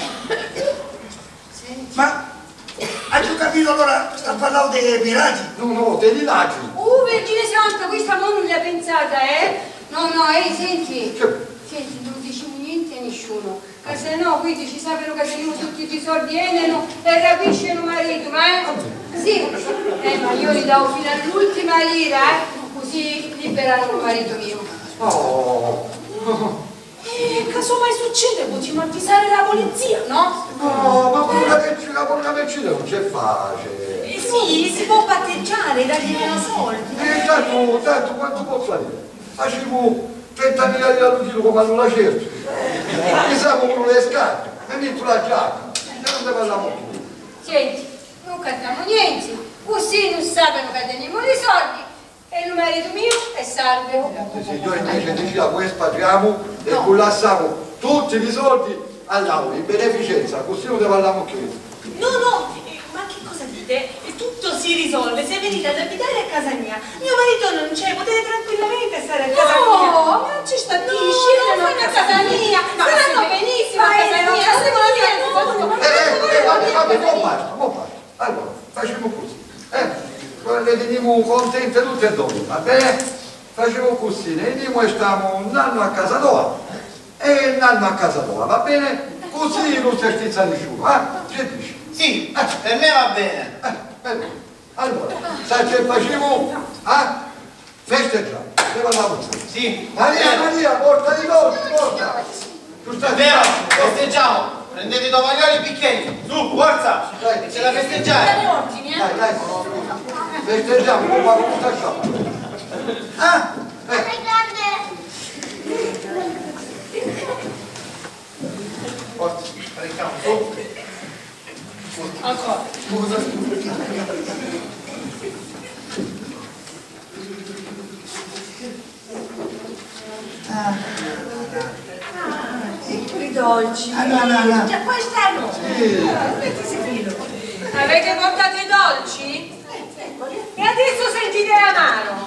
Ma hai capito allora? Sta parlando dei pirati? No, no, dei ladri. Uh, Vergine Santa, questa mo non l'ha pensata, eh? No, no, ehi, senti. Che... Senti, non diciamo niente a nessuno. Che se no, quindi ci sappiano che teniamo tutti i soldi eneno e rapiscono marito, ma eh? Sì. Eh, ma io gli davo fino all'ultima lira, eh? Così liberano il marito mio. Oh, E casomai succede, potremmo avvisare la polizia, no? No, ma con la polizia non c'è facile. Eh sì, si può patteggiare, dargli meno soldi. E tanto, tanto quanto può fare? Facevo trentamila euro al giro come non la certo. Chissà come le scarpe, e metto la giacca, e non ne parliamo più. Senti, non cantiamo niente, così non sappiano che teniamo i soldi e il marito mio è salvo. Il signore invece diceva poi espatriamo e no. Collassiamo tutti i soldi all'aula in beneficenza, così non ne parliamo più. No, no, eh, ma che cosa dite? Tutto si risolve se venite ad abitare a casa mia. Mio marito non c'è, potete tranquillamente stare a casa no, mia. No, ma non ci sta di scendere no, a casa mia. Saranno benissimo a casa mia. Eh, eh, vabbè, vabbè, non basta, non basta. Allora, facciamo così. Eh, le teniamo contente tutte e due, va bene? Facciamo così, ne veniamo e stiamo un anno a casa tua e un anno a casa tua, va bene? Così non si stizza nessuno, eh? Che dici? Sì, eh, per me va bene. Eh, bene. Allora, sai che facciamo? Ah? Festeggiamo, ne parliamo. Sì. Maria, Maria, porta i dolci, porta. Tu stai vero, festeggiamo. Prendete i tovaglioli e i bicchieri. Su, forza. Dai, c'è da festeggiare. Dai, dai. Festeggiamo, come va con questa scioppa. Ah? Eh. Forza, carichiamo su. Ancora. Ah. I dolci. Ah, no, no, no. Già qua stanno. Sì. Avete portato i dolci? E adesso sentite l'amaro.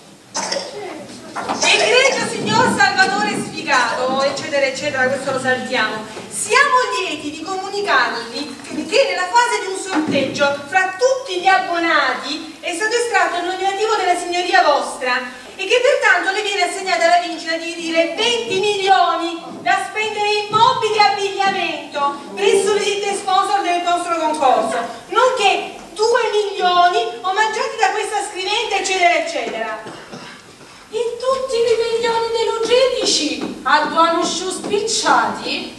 Egregio signor Salvatore Sfigato, eccetera, eccetera, questo lo saltiamo. Siamo lieti di comunicarvi che nella fase di un sorteggio fra tutti gli abbonati è stato estratto il nominativo della signoria vostra e che pertanto le viene assegnata la vincita di dire venti milioni da spendere in mobili e abbigliamento presso le ditte sponsor del vostro concorso, nonché due milioni omaggiati da questa scrivente, eccetera, eccetera. E tutti i milioni dell'Ugedici hanno spicciati?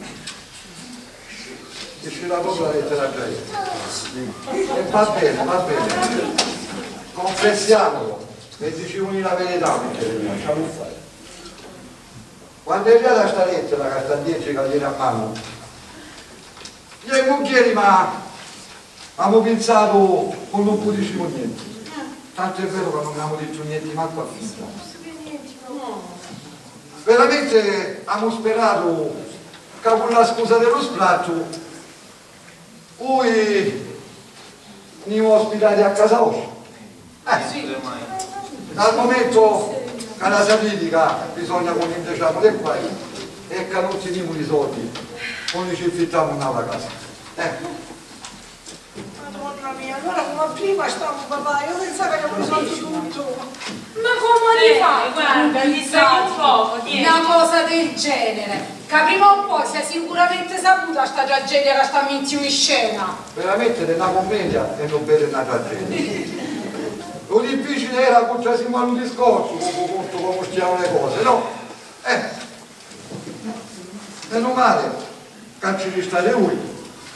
Che c'è la propria lettera già io. E va bene, va bene. Confessiamolo. E dicevano la verità, perché lasciamo fare. Quando è arrivata sta lettera, che sta dietro che viene a mano, io e i monchieri ma abbiamo pensato con non dicevamo niente. Tanto è vero che non abbiamo detto niente manco a finta. Veramente abbiamo sperato che con la scusa dello sfratto voi ne ospitati a casa vostra. Eh sì. Dal momento che la sapete bisogna convincerci del qua e che non teniamo i soldi, non ci affittiamo una casa. Eh. Madonna mia, allora come prima stavo papà, io pensavo che avevo risolto tutto. Ma come Eh, li fa? guarda, ti sai un poco, tieni. Una cosa del genere, che prima o poi si è sicuramente saputa sta tragedia che sta minzio in scena. Veramente è una commedia e non bere una tragedia. Lo difficile era portarsi a un discorso, come, come stiamo le cose, no? Eh, meno male, che ci state voi.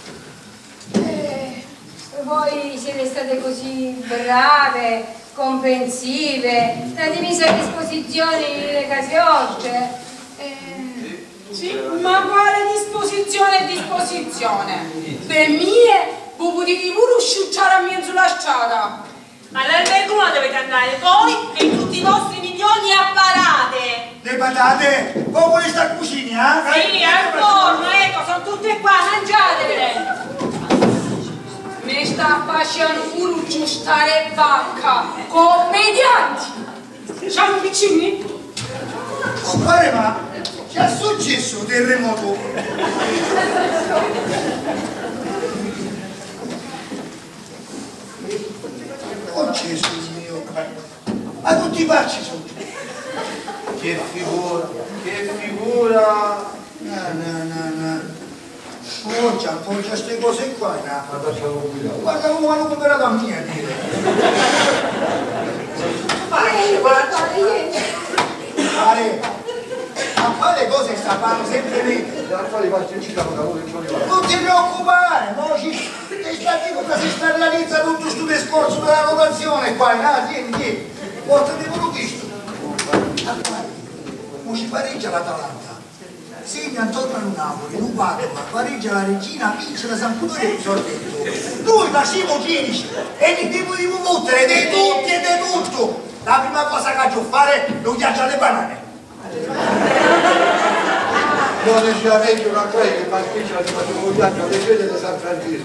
Eh, voi siete state così brave, comprensive, state mise a disposizione le case oltre. Eh, Sì, ma quale disposizione e disposizione? Per mie, voi potete pure usciucciare a mezzo sulla strada. All'albergo non dovete andare voi e tutti i vostri milioni a parate. Le patate? Voi volete sta cucina? Eh? Sì, al forno, ecco, sono tutte qua, mangiatevele. Mi sta facendo pure giustare banca, commedianti. Siamo vicini? Compare, ma che è successo terremoto? Oh Gesù mio, ma tutti i pacci sono. Che figura, che figura. No, no, no, no. Poggia, poggia queste cose qua, no? Guarda come hanno comprato a mia, dire. Vai, guarda, Pare. Ma qua le cose stavano sempre lì. Da quali parti ci danno da voi in Non ti preoccupare, mo ci sta tipo che si sternalizza tutto questo discorso della rotazione qua, no, tieni, tieni. Portati quello visto. Mo ci pareggia l'Atalanta. Segna intorno al Napoli, non Padova, pareggia la Regina, vince la Sampdoria e il sortetto. Lui facciamo chimici e il tipo di muttere di tutti e di tutto. La prima cosa che faccio fare è lo ghiaccio alle banane. Non diceva meglio una qua che Marchiccia ti facevo un viaggio alle fede di San Francisco.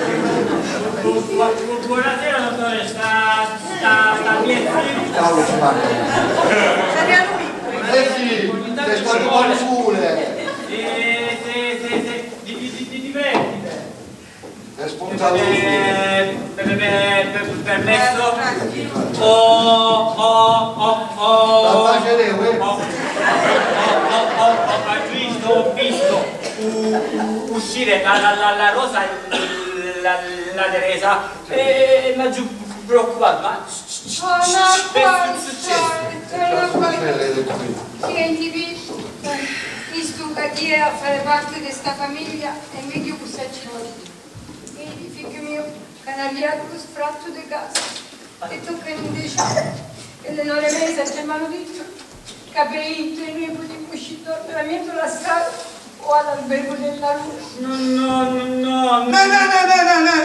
Buonasera dottore, sta sta sta bene? Ciao, ci manca. Serve a lui. Eh sì, sei stato con sole. Eh, se, se, se, di, di, di, di diverti. È spuntato Eh, per, per, per, permesso? Oh, oh, oh, oh. La pace Deo, eh? Oh, oh, oh, oh, ho visto, ho visto u- u- uscire la, la, la, la Rosa e la, la Teresa e mi ha giù preoccupato, ma Sono qua, sono qua. Senti, visto che ti è a fare parte di questa famiglia, è meglio che ci voglia. Vedi, figlio mio, canaliato lo sfratto di casa. E tocca in diciamo. E le nove mesi ci hanno detto che avrei i nipoti usciti veramente alla strada o all'albergo della luce. no, no, no, no, No, no, no, no, no,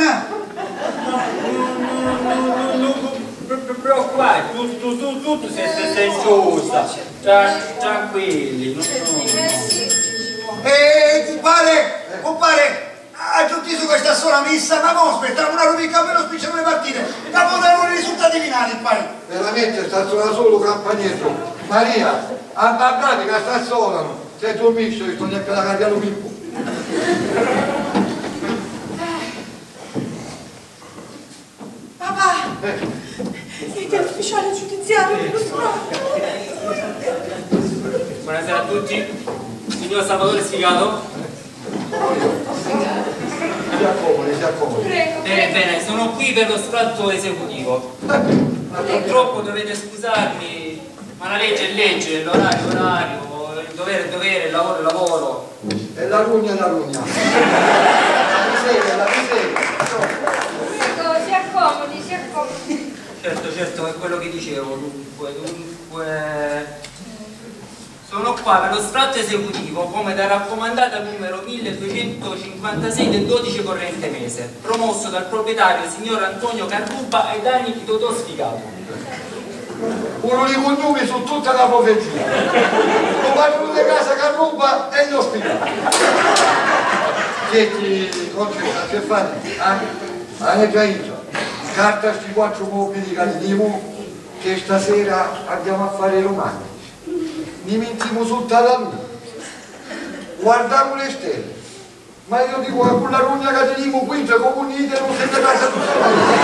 no, no. non preoccupare, tutto, tutto, tutto sei, sei, sei giusta, Tra- tranquilli, no, no. Ehi, compare, compare, aggiunti su questa sola missa, ma mo aspettiamo una rubrica per lo spicciano le partite, e dopo daremo i risultati finali, pare. Veramente sta solo solo campagnetto. Maria, a, a pratica sta solano. Se tu misto, io sto neanche la carriera Pippo. Papà, Eh, siete l'ufficiale giudiziario dello Stato. Buonasera a tutti, signor Salvatore Sfigato. si accomodi, si accomodi. Prego, Bene, prego. bene, sono qui per lo sfratto esecutivo. Purtroppo dovete scusarmi, ma la legge è legge, l'orario è orario, il dovere è dovere, il lavoro è lavoro. E la rugna è la rugna. La miseria, la miseria. Prego, si accomodi, si accomodi. Certo, certo, è quello che dicevo, dunque, dunque... Sono qua per lo sfratto esecutivo come da raccomandata numero milleduecentocinquantasei del dodici corrente mese, promosso dal proprietario signor Antonio Carruba ai danni di Totò Sfigato. Uno di cognumi su tutta la profezia. Lo padrone di casa Carruba e lo spiegato. Che ti concessa, che fate? Ah, hai già detto. Carta sti quattro mobili di Calidimo che stasera andiamo a fare i romani. Dimentiamo sotto alla luna, guardiamo le stelle, ma io dico che con la rugna che teniamo qui, se comunite non siete casa tutta la vita.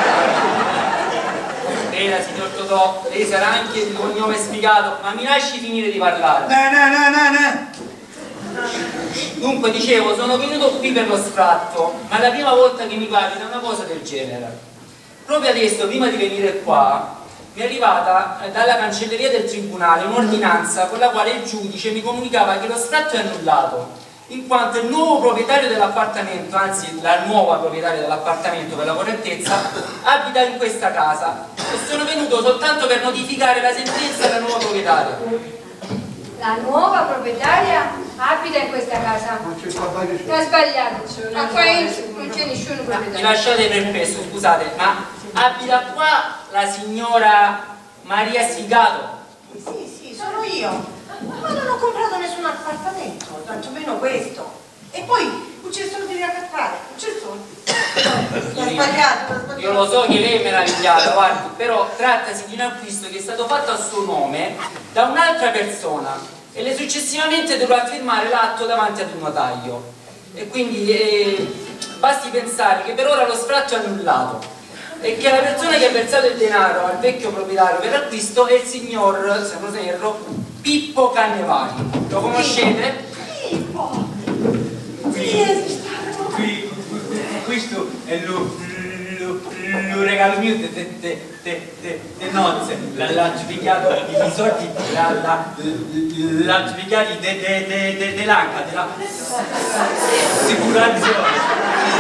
Bene, signor Totò, lei sarà anche di cognome Sfigato, ma mi lasci finire di parlare. No, no, no, no, no. Dunque, dicevo, sono venuto qui per lo sfratto, ma è la prima volta che mi capita una cosa del genere. Proprio adesso, prima di venire qua, mi è arrivata dalla cancelleria del tribunale un'ordinanza con la quale il giudice mi comunicava che lo sfratto è annullato, in quanto il nuovo proprietario dell'appartamento, anzi la nuova proprietaria dell'appartamento per la correttezza, abita in questa casa e sono venuto soltanto per notificare la sentenza alla nuova proprietaria. La nuova proprietaria abita in questa casa. Non c'è papà che c'è. Ha sbagliato, ma qua non c'è nessuno Mi proprietario. lasciate perplesso, scusate, ma abita qua la signora Maria Sfigato? Sì, sì, sono io. Ma non ho comprato nessun appartamento, tantomeno questo. E poi non c'è soldi da cattare, non c'è soldi. Ho sbagliato, ho sbagliato. Io lo so che lei è meravigliata, guardi, però trattasi di un acquisto che è stato fatto a suo nome da un'altra persona e lei successivamente dovrà firmare l'atto davanti ad un notaio. E quindi eh, basti pensare che per ora lo sfratto è annullato e che la persona che ha versato il denaro al vecchio proprietario per l'acquisto è il signor, se non erro, Pippo Cannevali. Lo conoscete? Pippo! Sì, esiste. Qui, questo è lo, lo, un regalo mio di nozze, l'ha pigliato i soldi, l'ha pigliati dell'anca, della assicurazione.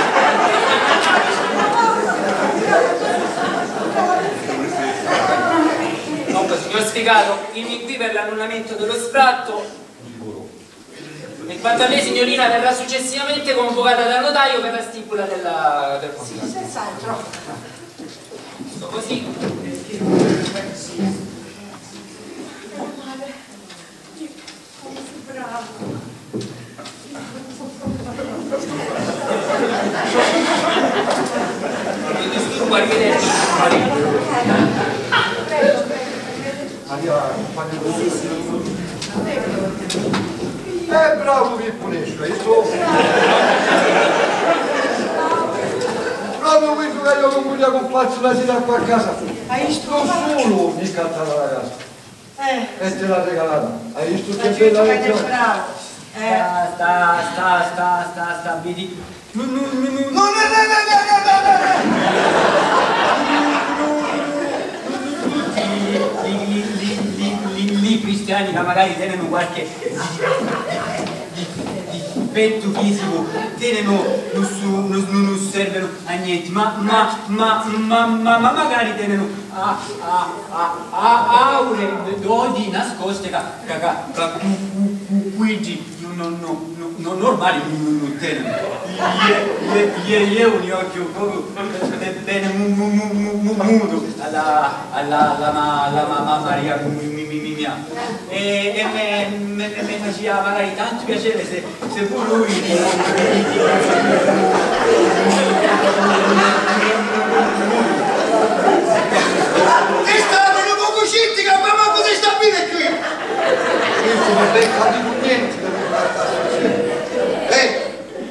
Comunque, signor Sfigato, quindi qui per l'annullamento dello sfratto. E quanto a lei, signorina, verrà successivamente convocata dal notaio per la stipula della, del contratto. Sì, senz'altro. Sto così. Bravo. Mi disturbo, arrivederci. Eh, bravo Pipponesco, hai visto? Proprio questo che io non voglio comparso la sera qua a casa. Hai visto? Non solo mi catta la ragazza. Eh. E te l'ha regalata. Hai visto che La bella gente è lezione? bravo. Eh. Sta, sta, sta, sta, sta, sta, vedi? No, no, no, no, No, no, no, no, no, Lì cristiani che magari tengono qualche difetto fisico, tengono non servono a niente, ma ma ma ma ma ma magari tengono a a a a aure dodi nascoste che che quindi non non non normali non tengono. Io un occhio proprio bene muto alla alla mamma Maria mia e me faceva magari tanto piacere se se pure lui che stanno un poco scittica, ma ma cosa sta a dire qui? Questo non becca di niente. Ehi!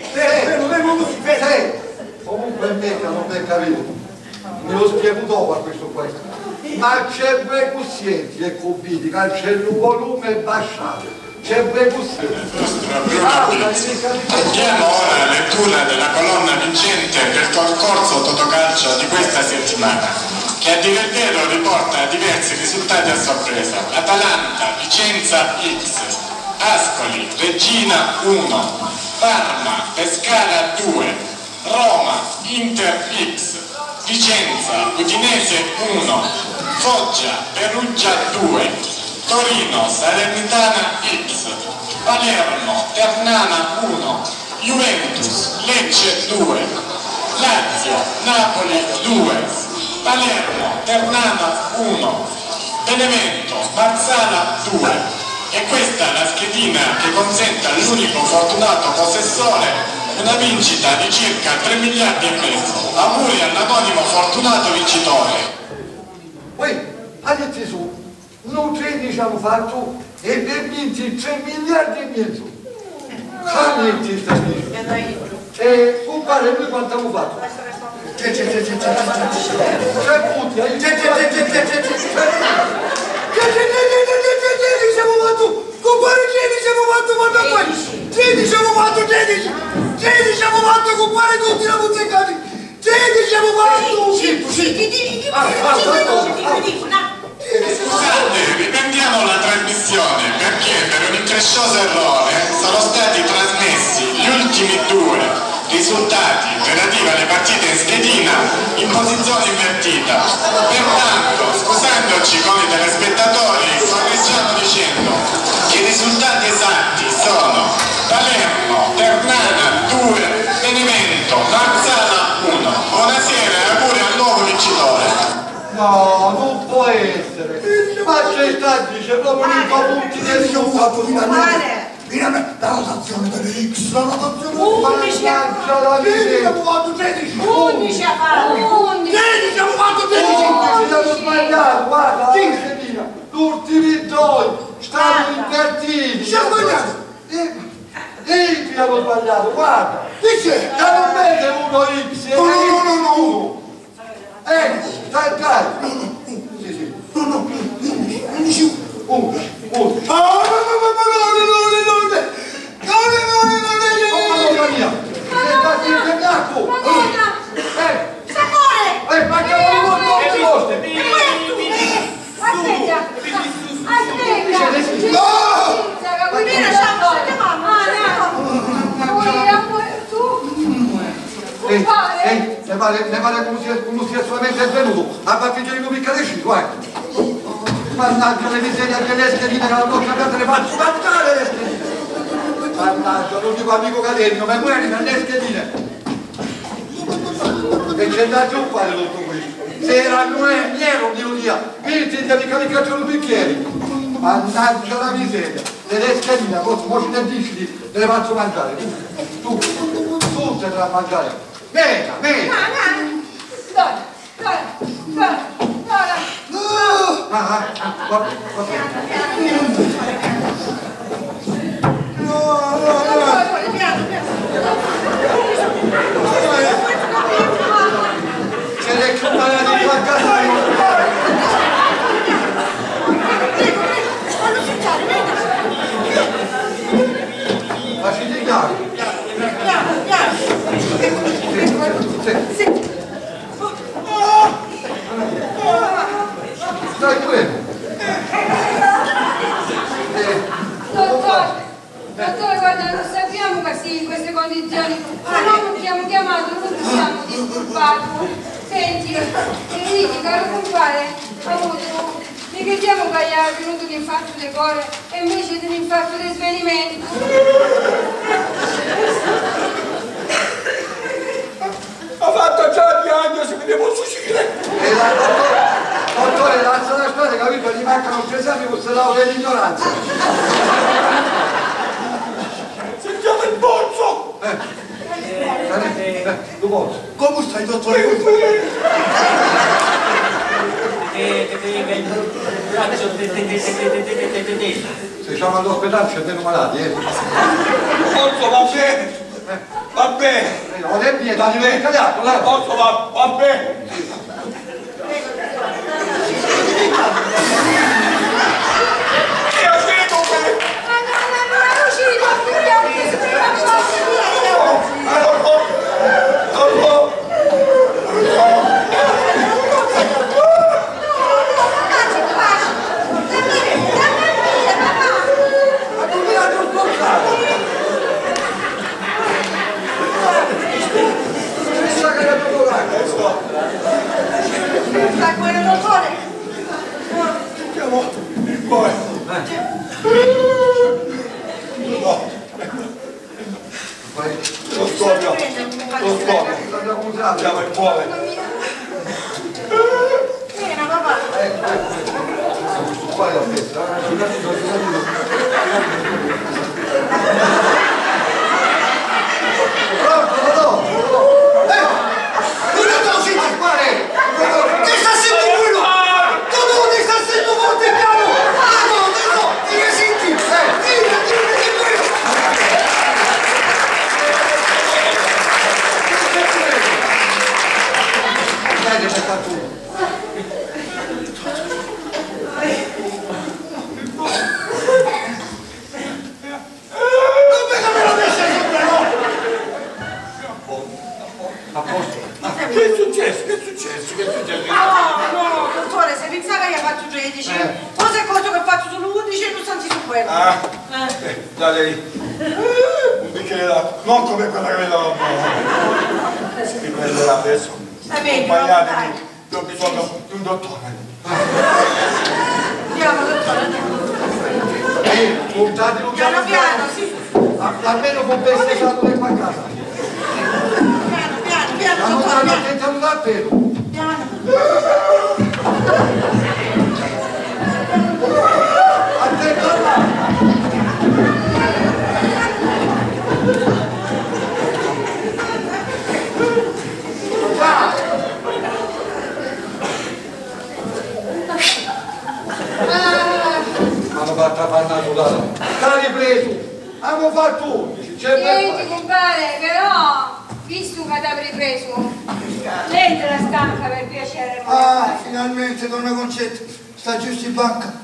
Ehi! Comunque è becca, non becca capito. Me lo spiego dopo a questo qua. Ma c'è due coscienti e cubiti, che c'è il volume baciato. C'è due coscienti. Andiamo ora alla lettura della colonna vincente del concorso Totocalcio di questa settimana, che a dire il vero riporta diversi risultati a sorpresa. Atalanta, Vicenza X, Ascoli, Regina uno, Parma, Pescara due, Roma, Inter X, Vicenza, Udinese uno, Foggia, Perugia due, Torino, Salernitana X, Palermo, Ternana uno, Juventus, Lecce due, Lazio, Napoli due, Palermo, Ternana uno, Benevento, Marsala due. E questa è la schedina che consente all'unico fortunato possessore una vincita di circa tre miliardi e mezzo. Auguri all'anonimo fortunato vincitore. Poi, andate su, noi tredici hanno fatto e per vinti tre miliardi e mezzo. Camietti sta dicendo. E compare noi quanto abbiamo fatto? Tre punti, hai siamo fatto, compare tredici abbiamo fatto, guarda poi, tredici abbiamo fatto, tredici, tredici abbiamo fatto, compare tutti la muzzeccati, tredici abbiamo fatto! Scusate, riprendiamo la trasmissione perché per un increscioso errore sono stati trasmessi gli ultimi due risultati relativi alle partite in schedina in posizione invertita. Pertanto, scusandoci con i telespettatori, correggiamo dicendo che i risultati esatti sono Palermo, Ternana due, Benevento, Marsala uno. Buonasera e auguri al nuovo vincitore. No, non può essere. Ma c'è sta dice proprio i punti del suo fatto finalmente. Finalmente la rotazione delle X, la rotazione undici abbiamo fatto tredici. undici ha fatto. tredici abbiamo fatto tredici. undici abbiamo sbagliato, guarda, l'ultimi due stanno invertiti. Ci siamo sbagliati. E abbiamo sbagliato, guarda. Dice, da non vede uno X. No, no, no, no, uno. Ecco, stai, dai. Sì, sì. No, no, undici. Uno, uno. No, no, no, no, no, no, no, no, no, no, no, no, no, no, no, compare? Ehi, ne pare, ne pare come sia, come sia solamente venuto, a papiglia di picca di cinque, eh. Mannaggia le miserie delle schedine che la nostra casa le faccio mangiare le schedine. Mannaggia, non dico amico Cadenio, ma muori per le schedine. E c'è da giù fare tutto questo. Se era nero, mio Dio, vieni devi caricare i bicchieri. Mannaggia la miseria. Le schedine, mo ci ne dici, te le faccio mangiare. Tu, tu, tu te le faccio mangiare. Venga, venga. Dora, Dora, Dora, Dora. Ah, ah, va, va bene. No, no, no. Piano, piano. Se le chiamate di la casa di un Fallo succiare, venga. lasci di chiaro. Piano, piano. Sì. Stai quello. Dottore, dottore, guarda, non sappiamo che sia in queste condizioni, se no non abbiamo chiamato, non ci siamo disturbati. Senti, Enrico, caro compare, ha avuto, mi crediamo che gli è venuto l'infarto del cuore e invece dell'infarto del svenimento. Ha fatto già la diagnosi, mi devo uscire. E la dottore, dottore, l'alza la strada, capito? Gli mancano tre esami con questa laurea dell'ignoranza. Sentiamo il polso! Eh, eh, eh, lo polso. Come stai, dottore? Se siamo all'ospedale c'è meno malati, eh. Polso va bene! Va bene! Non è bene, va bene, cagato, là! Polso va, va bene! Sta quello dottore? Andiamo, poi. Lo scoppio, lo scoppio, andiamo in cuore. Vieni, papà. Qual è la festa? Pronto, no? Eh! Non è così, pare! Che sta sentendo quello? No, no, ti sta sentendo forte piano! Ah, no, no, no! Ti senti? Eh, tira, tira, che quello! Dai, che fai tu? Che è successo? Che è successo? Che è successo? No, no, dottore, se pensava che io faccio tredici, Eh. poi si è accorto che faccio solo undici e non stanzi su quello. Ah, Eh. eh, dai lì. Un bicchiere d'acqua, non come quella che vedo. Mi prenderà adesso. Sta meglio, Accompagnatemi, dai. ho bisogno di un dottore. Andiamo, dottore, andiamo. Ehi, puntatelo Piano piano, sì. Almeno con queste scatole qua a casa. Piano, piano, piano, Stiamo dottore, stando piano. attenti a non dar pelo. Piano. Attento là. Hanno fatto a panna sull'ala. Stai ripreso. Abbiamo fatto undici. C'è Senti, per compare, però, visto che ti avrei preso, lei te la stanca per piacere. Ah, finalmente, donna Concetta, sta giusto in banca.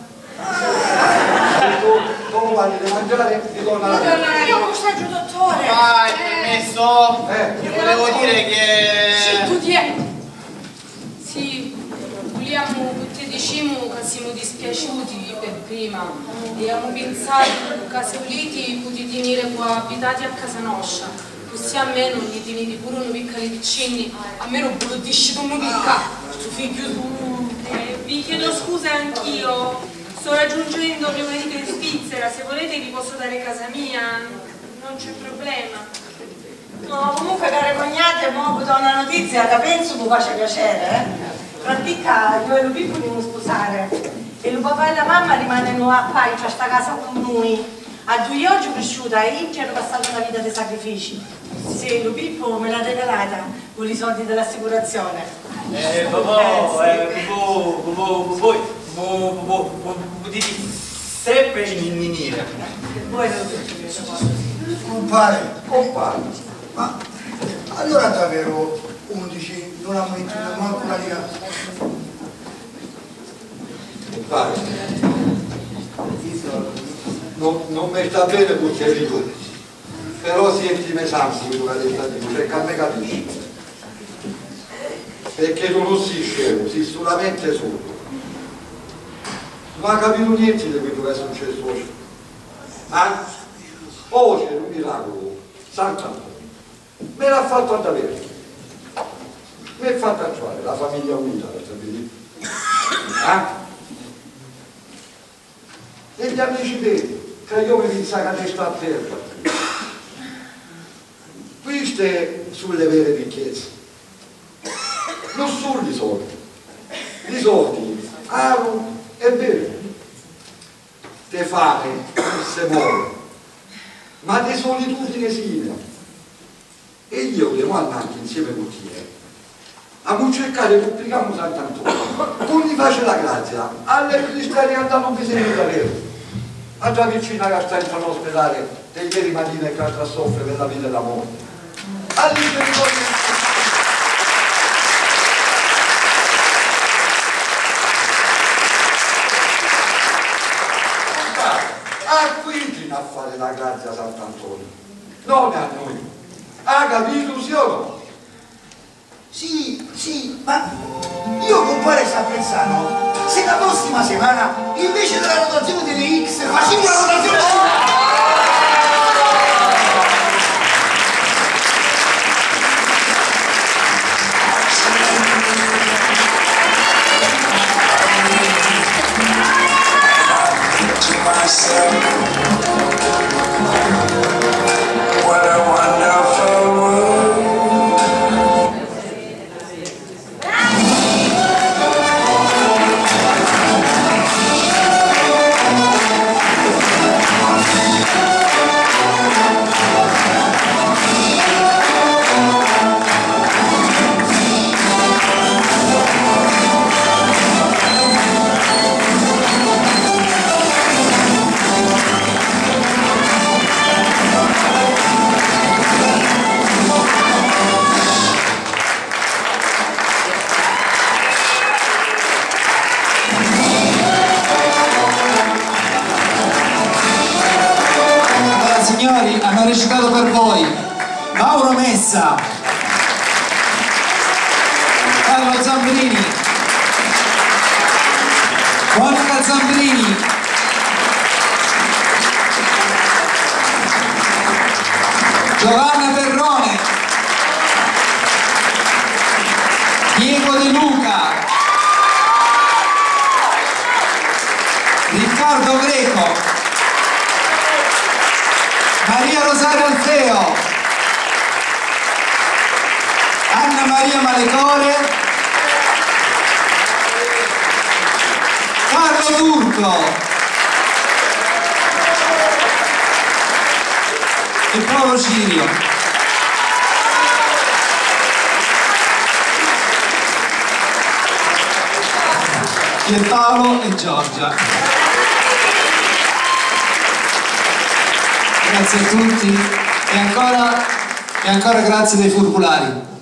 Come vai a mangiare? Ti torna la Io Io non sto giù, dottore. Ah, il permesso? Eh. Ti volevo dire che... Sì, tu tieni. Sì, vogliamo che ti diciamo che siamo dispiaciuti per prima e abbiamo pensato che se volete potete venire qua abitati a casa nostra. Così a me non gli tieni di pure uno piccoli piccini, a me non brutisci tu non picca, tu figlio tu. Eh, vi chiedo scusa anch'io, sto raggiungendo mio marito in Svizzera, se volete vi posso dare casa mia, non c'è problema. No, comunque care cognate, mo ho avuto una notizia che penso mi faccia piacere, eh? Pratica io e lo Pippo dobbiamo sposare e il papà e la mamma rimangono a Pai, cioè sta casa con noi. A due oggi cresciuta e Inti hanno passato una vita di sacrifici. Sì, lo Pippo me l'ha regalata con i soldi dell'assicurazione. Eh, papà, eh, papà, papà, papà, papà, diti sempre in minire. Voi lo Compare, compare, ma allora davvero undici non ha messo manco una riga. Compare, non, non mi sta bene perché dico, però sentimi santi quello che ha detto di lui, perché a me capisci. Perché tu non sei scemo, sei solamente solo. Non ha capito niente di quello che è successo oggi. Ah? Oggi è un miracolo, Sant'Antonio. Me l'ha fatto ad avere. Mi ha fatto trovare la famiglia unita, per sapere. Ah? E gli amici veri, che io mi pensavo che testa a terra. Queste sulle vere ricchezze. Non sono i soldi. I soldi, aro è vero. Te fare, se muore. Ma di solitudine simile. E io devo andare insieme con te a cercare di applicare Sant'Antonio. Tu gli faccio la grazia alle cristiane che hanno bisogno da vero. A già vicina che sta in ospedale e ieri mattina che sta a soffrire per la vita e la morte. All'interno a quindi a fare la grazia a Sant'Antonio, non a noi. Ha capito, sì o no? Sì, sì, ma io compare sta pensando, se la prossima settimana invece della rotazione delle X facciamo una rotazione delle What a wonderful world. Signori, hanno recitato per voi Mauro Messa, Carlo Zambrini, Monica Zambrini, Giovanna Perrone, Diego De Luca, Riccardo Greco, Maria Rosario Alfeo, Anna Maria Malecore, Carlo Turco e Paolo Cirio. Pierpaolo e Giorgia. Grazie a tutti e ancora, e ancora grazie dei furculari.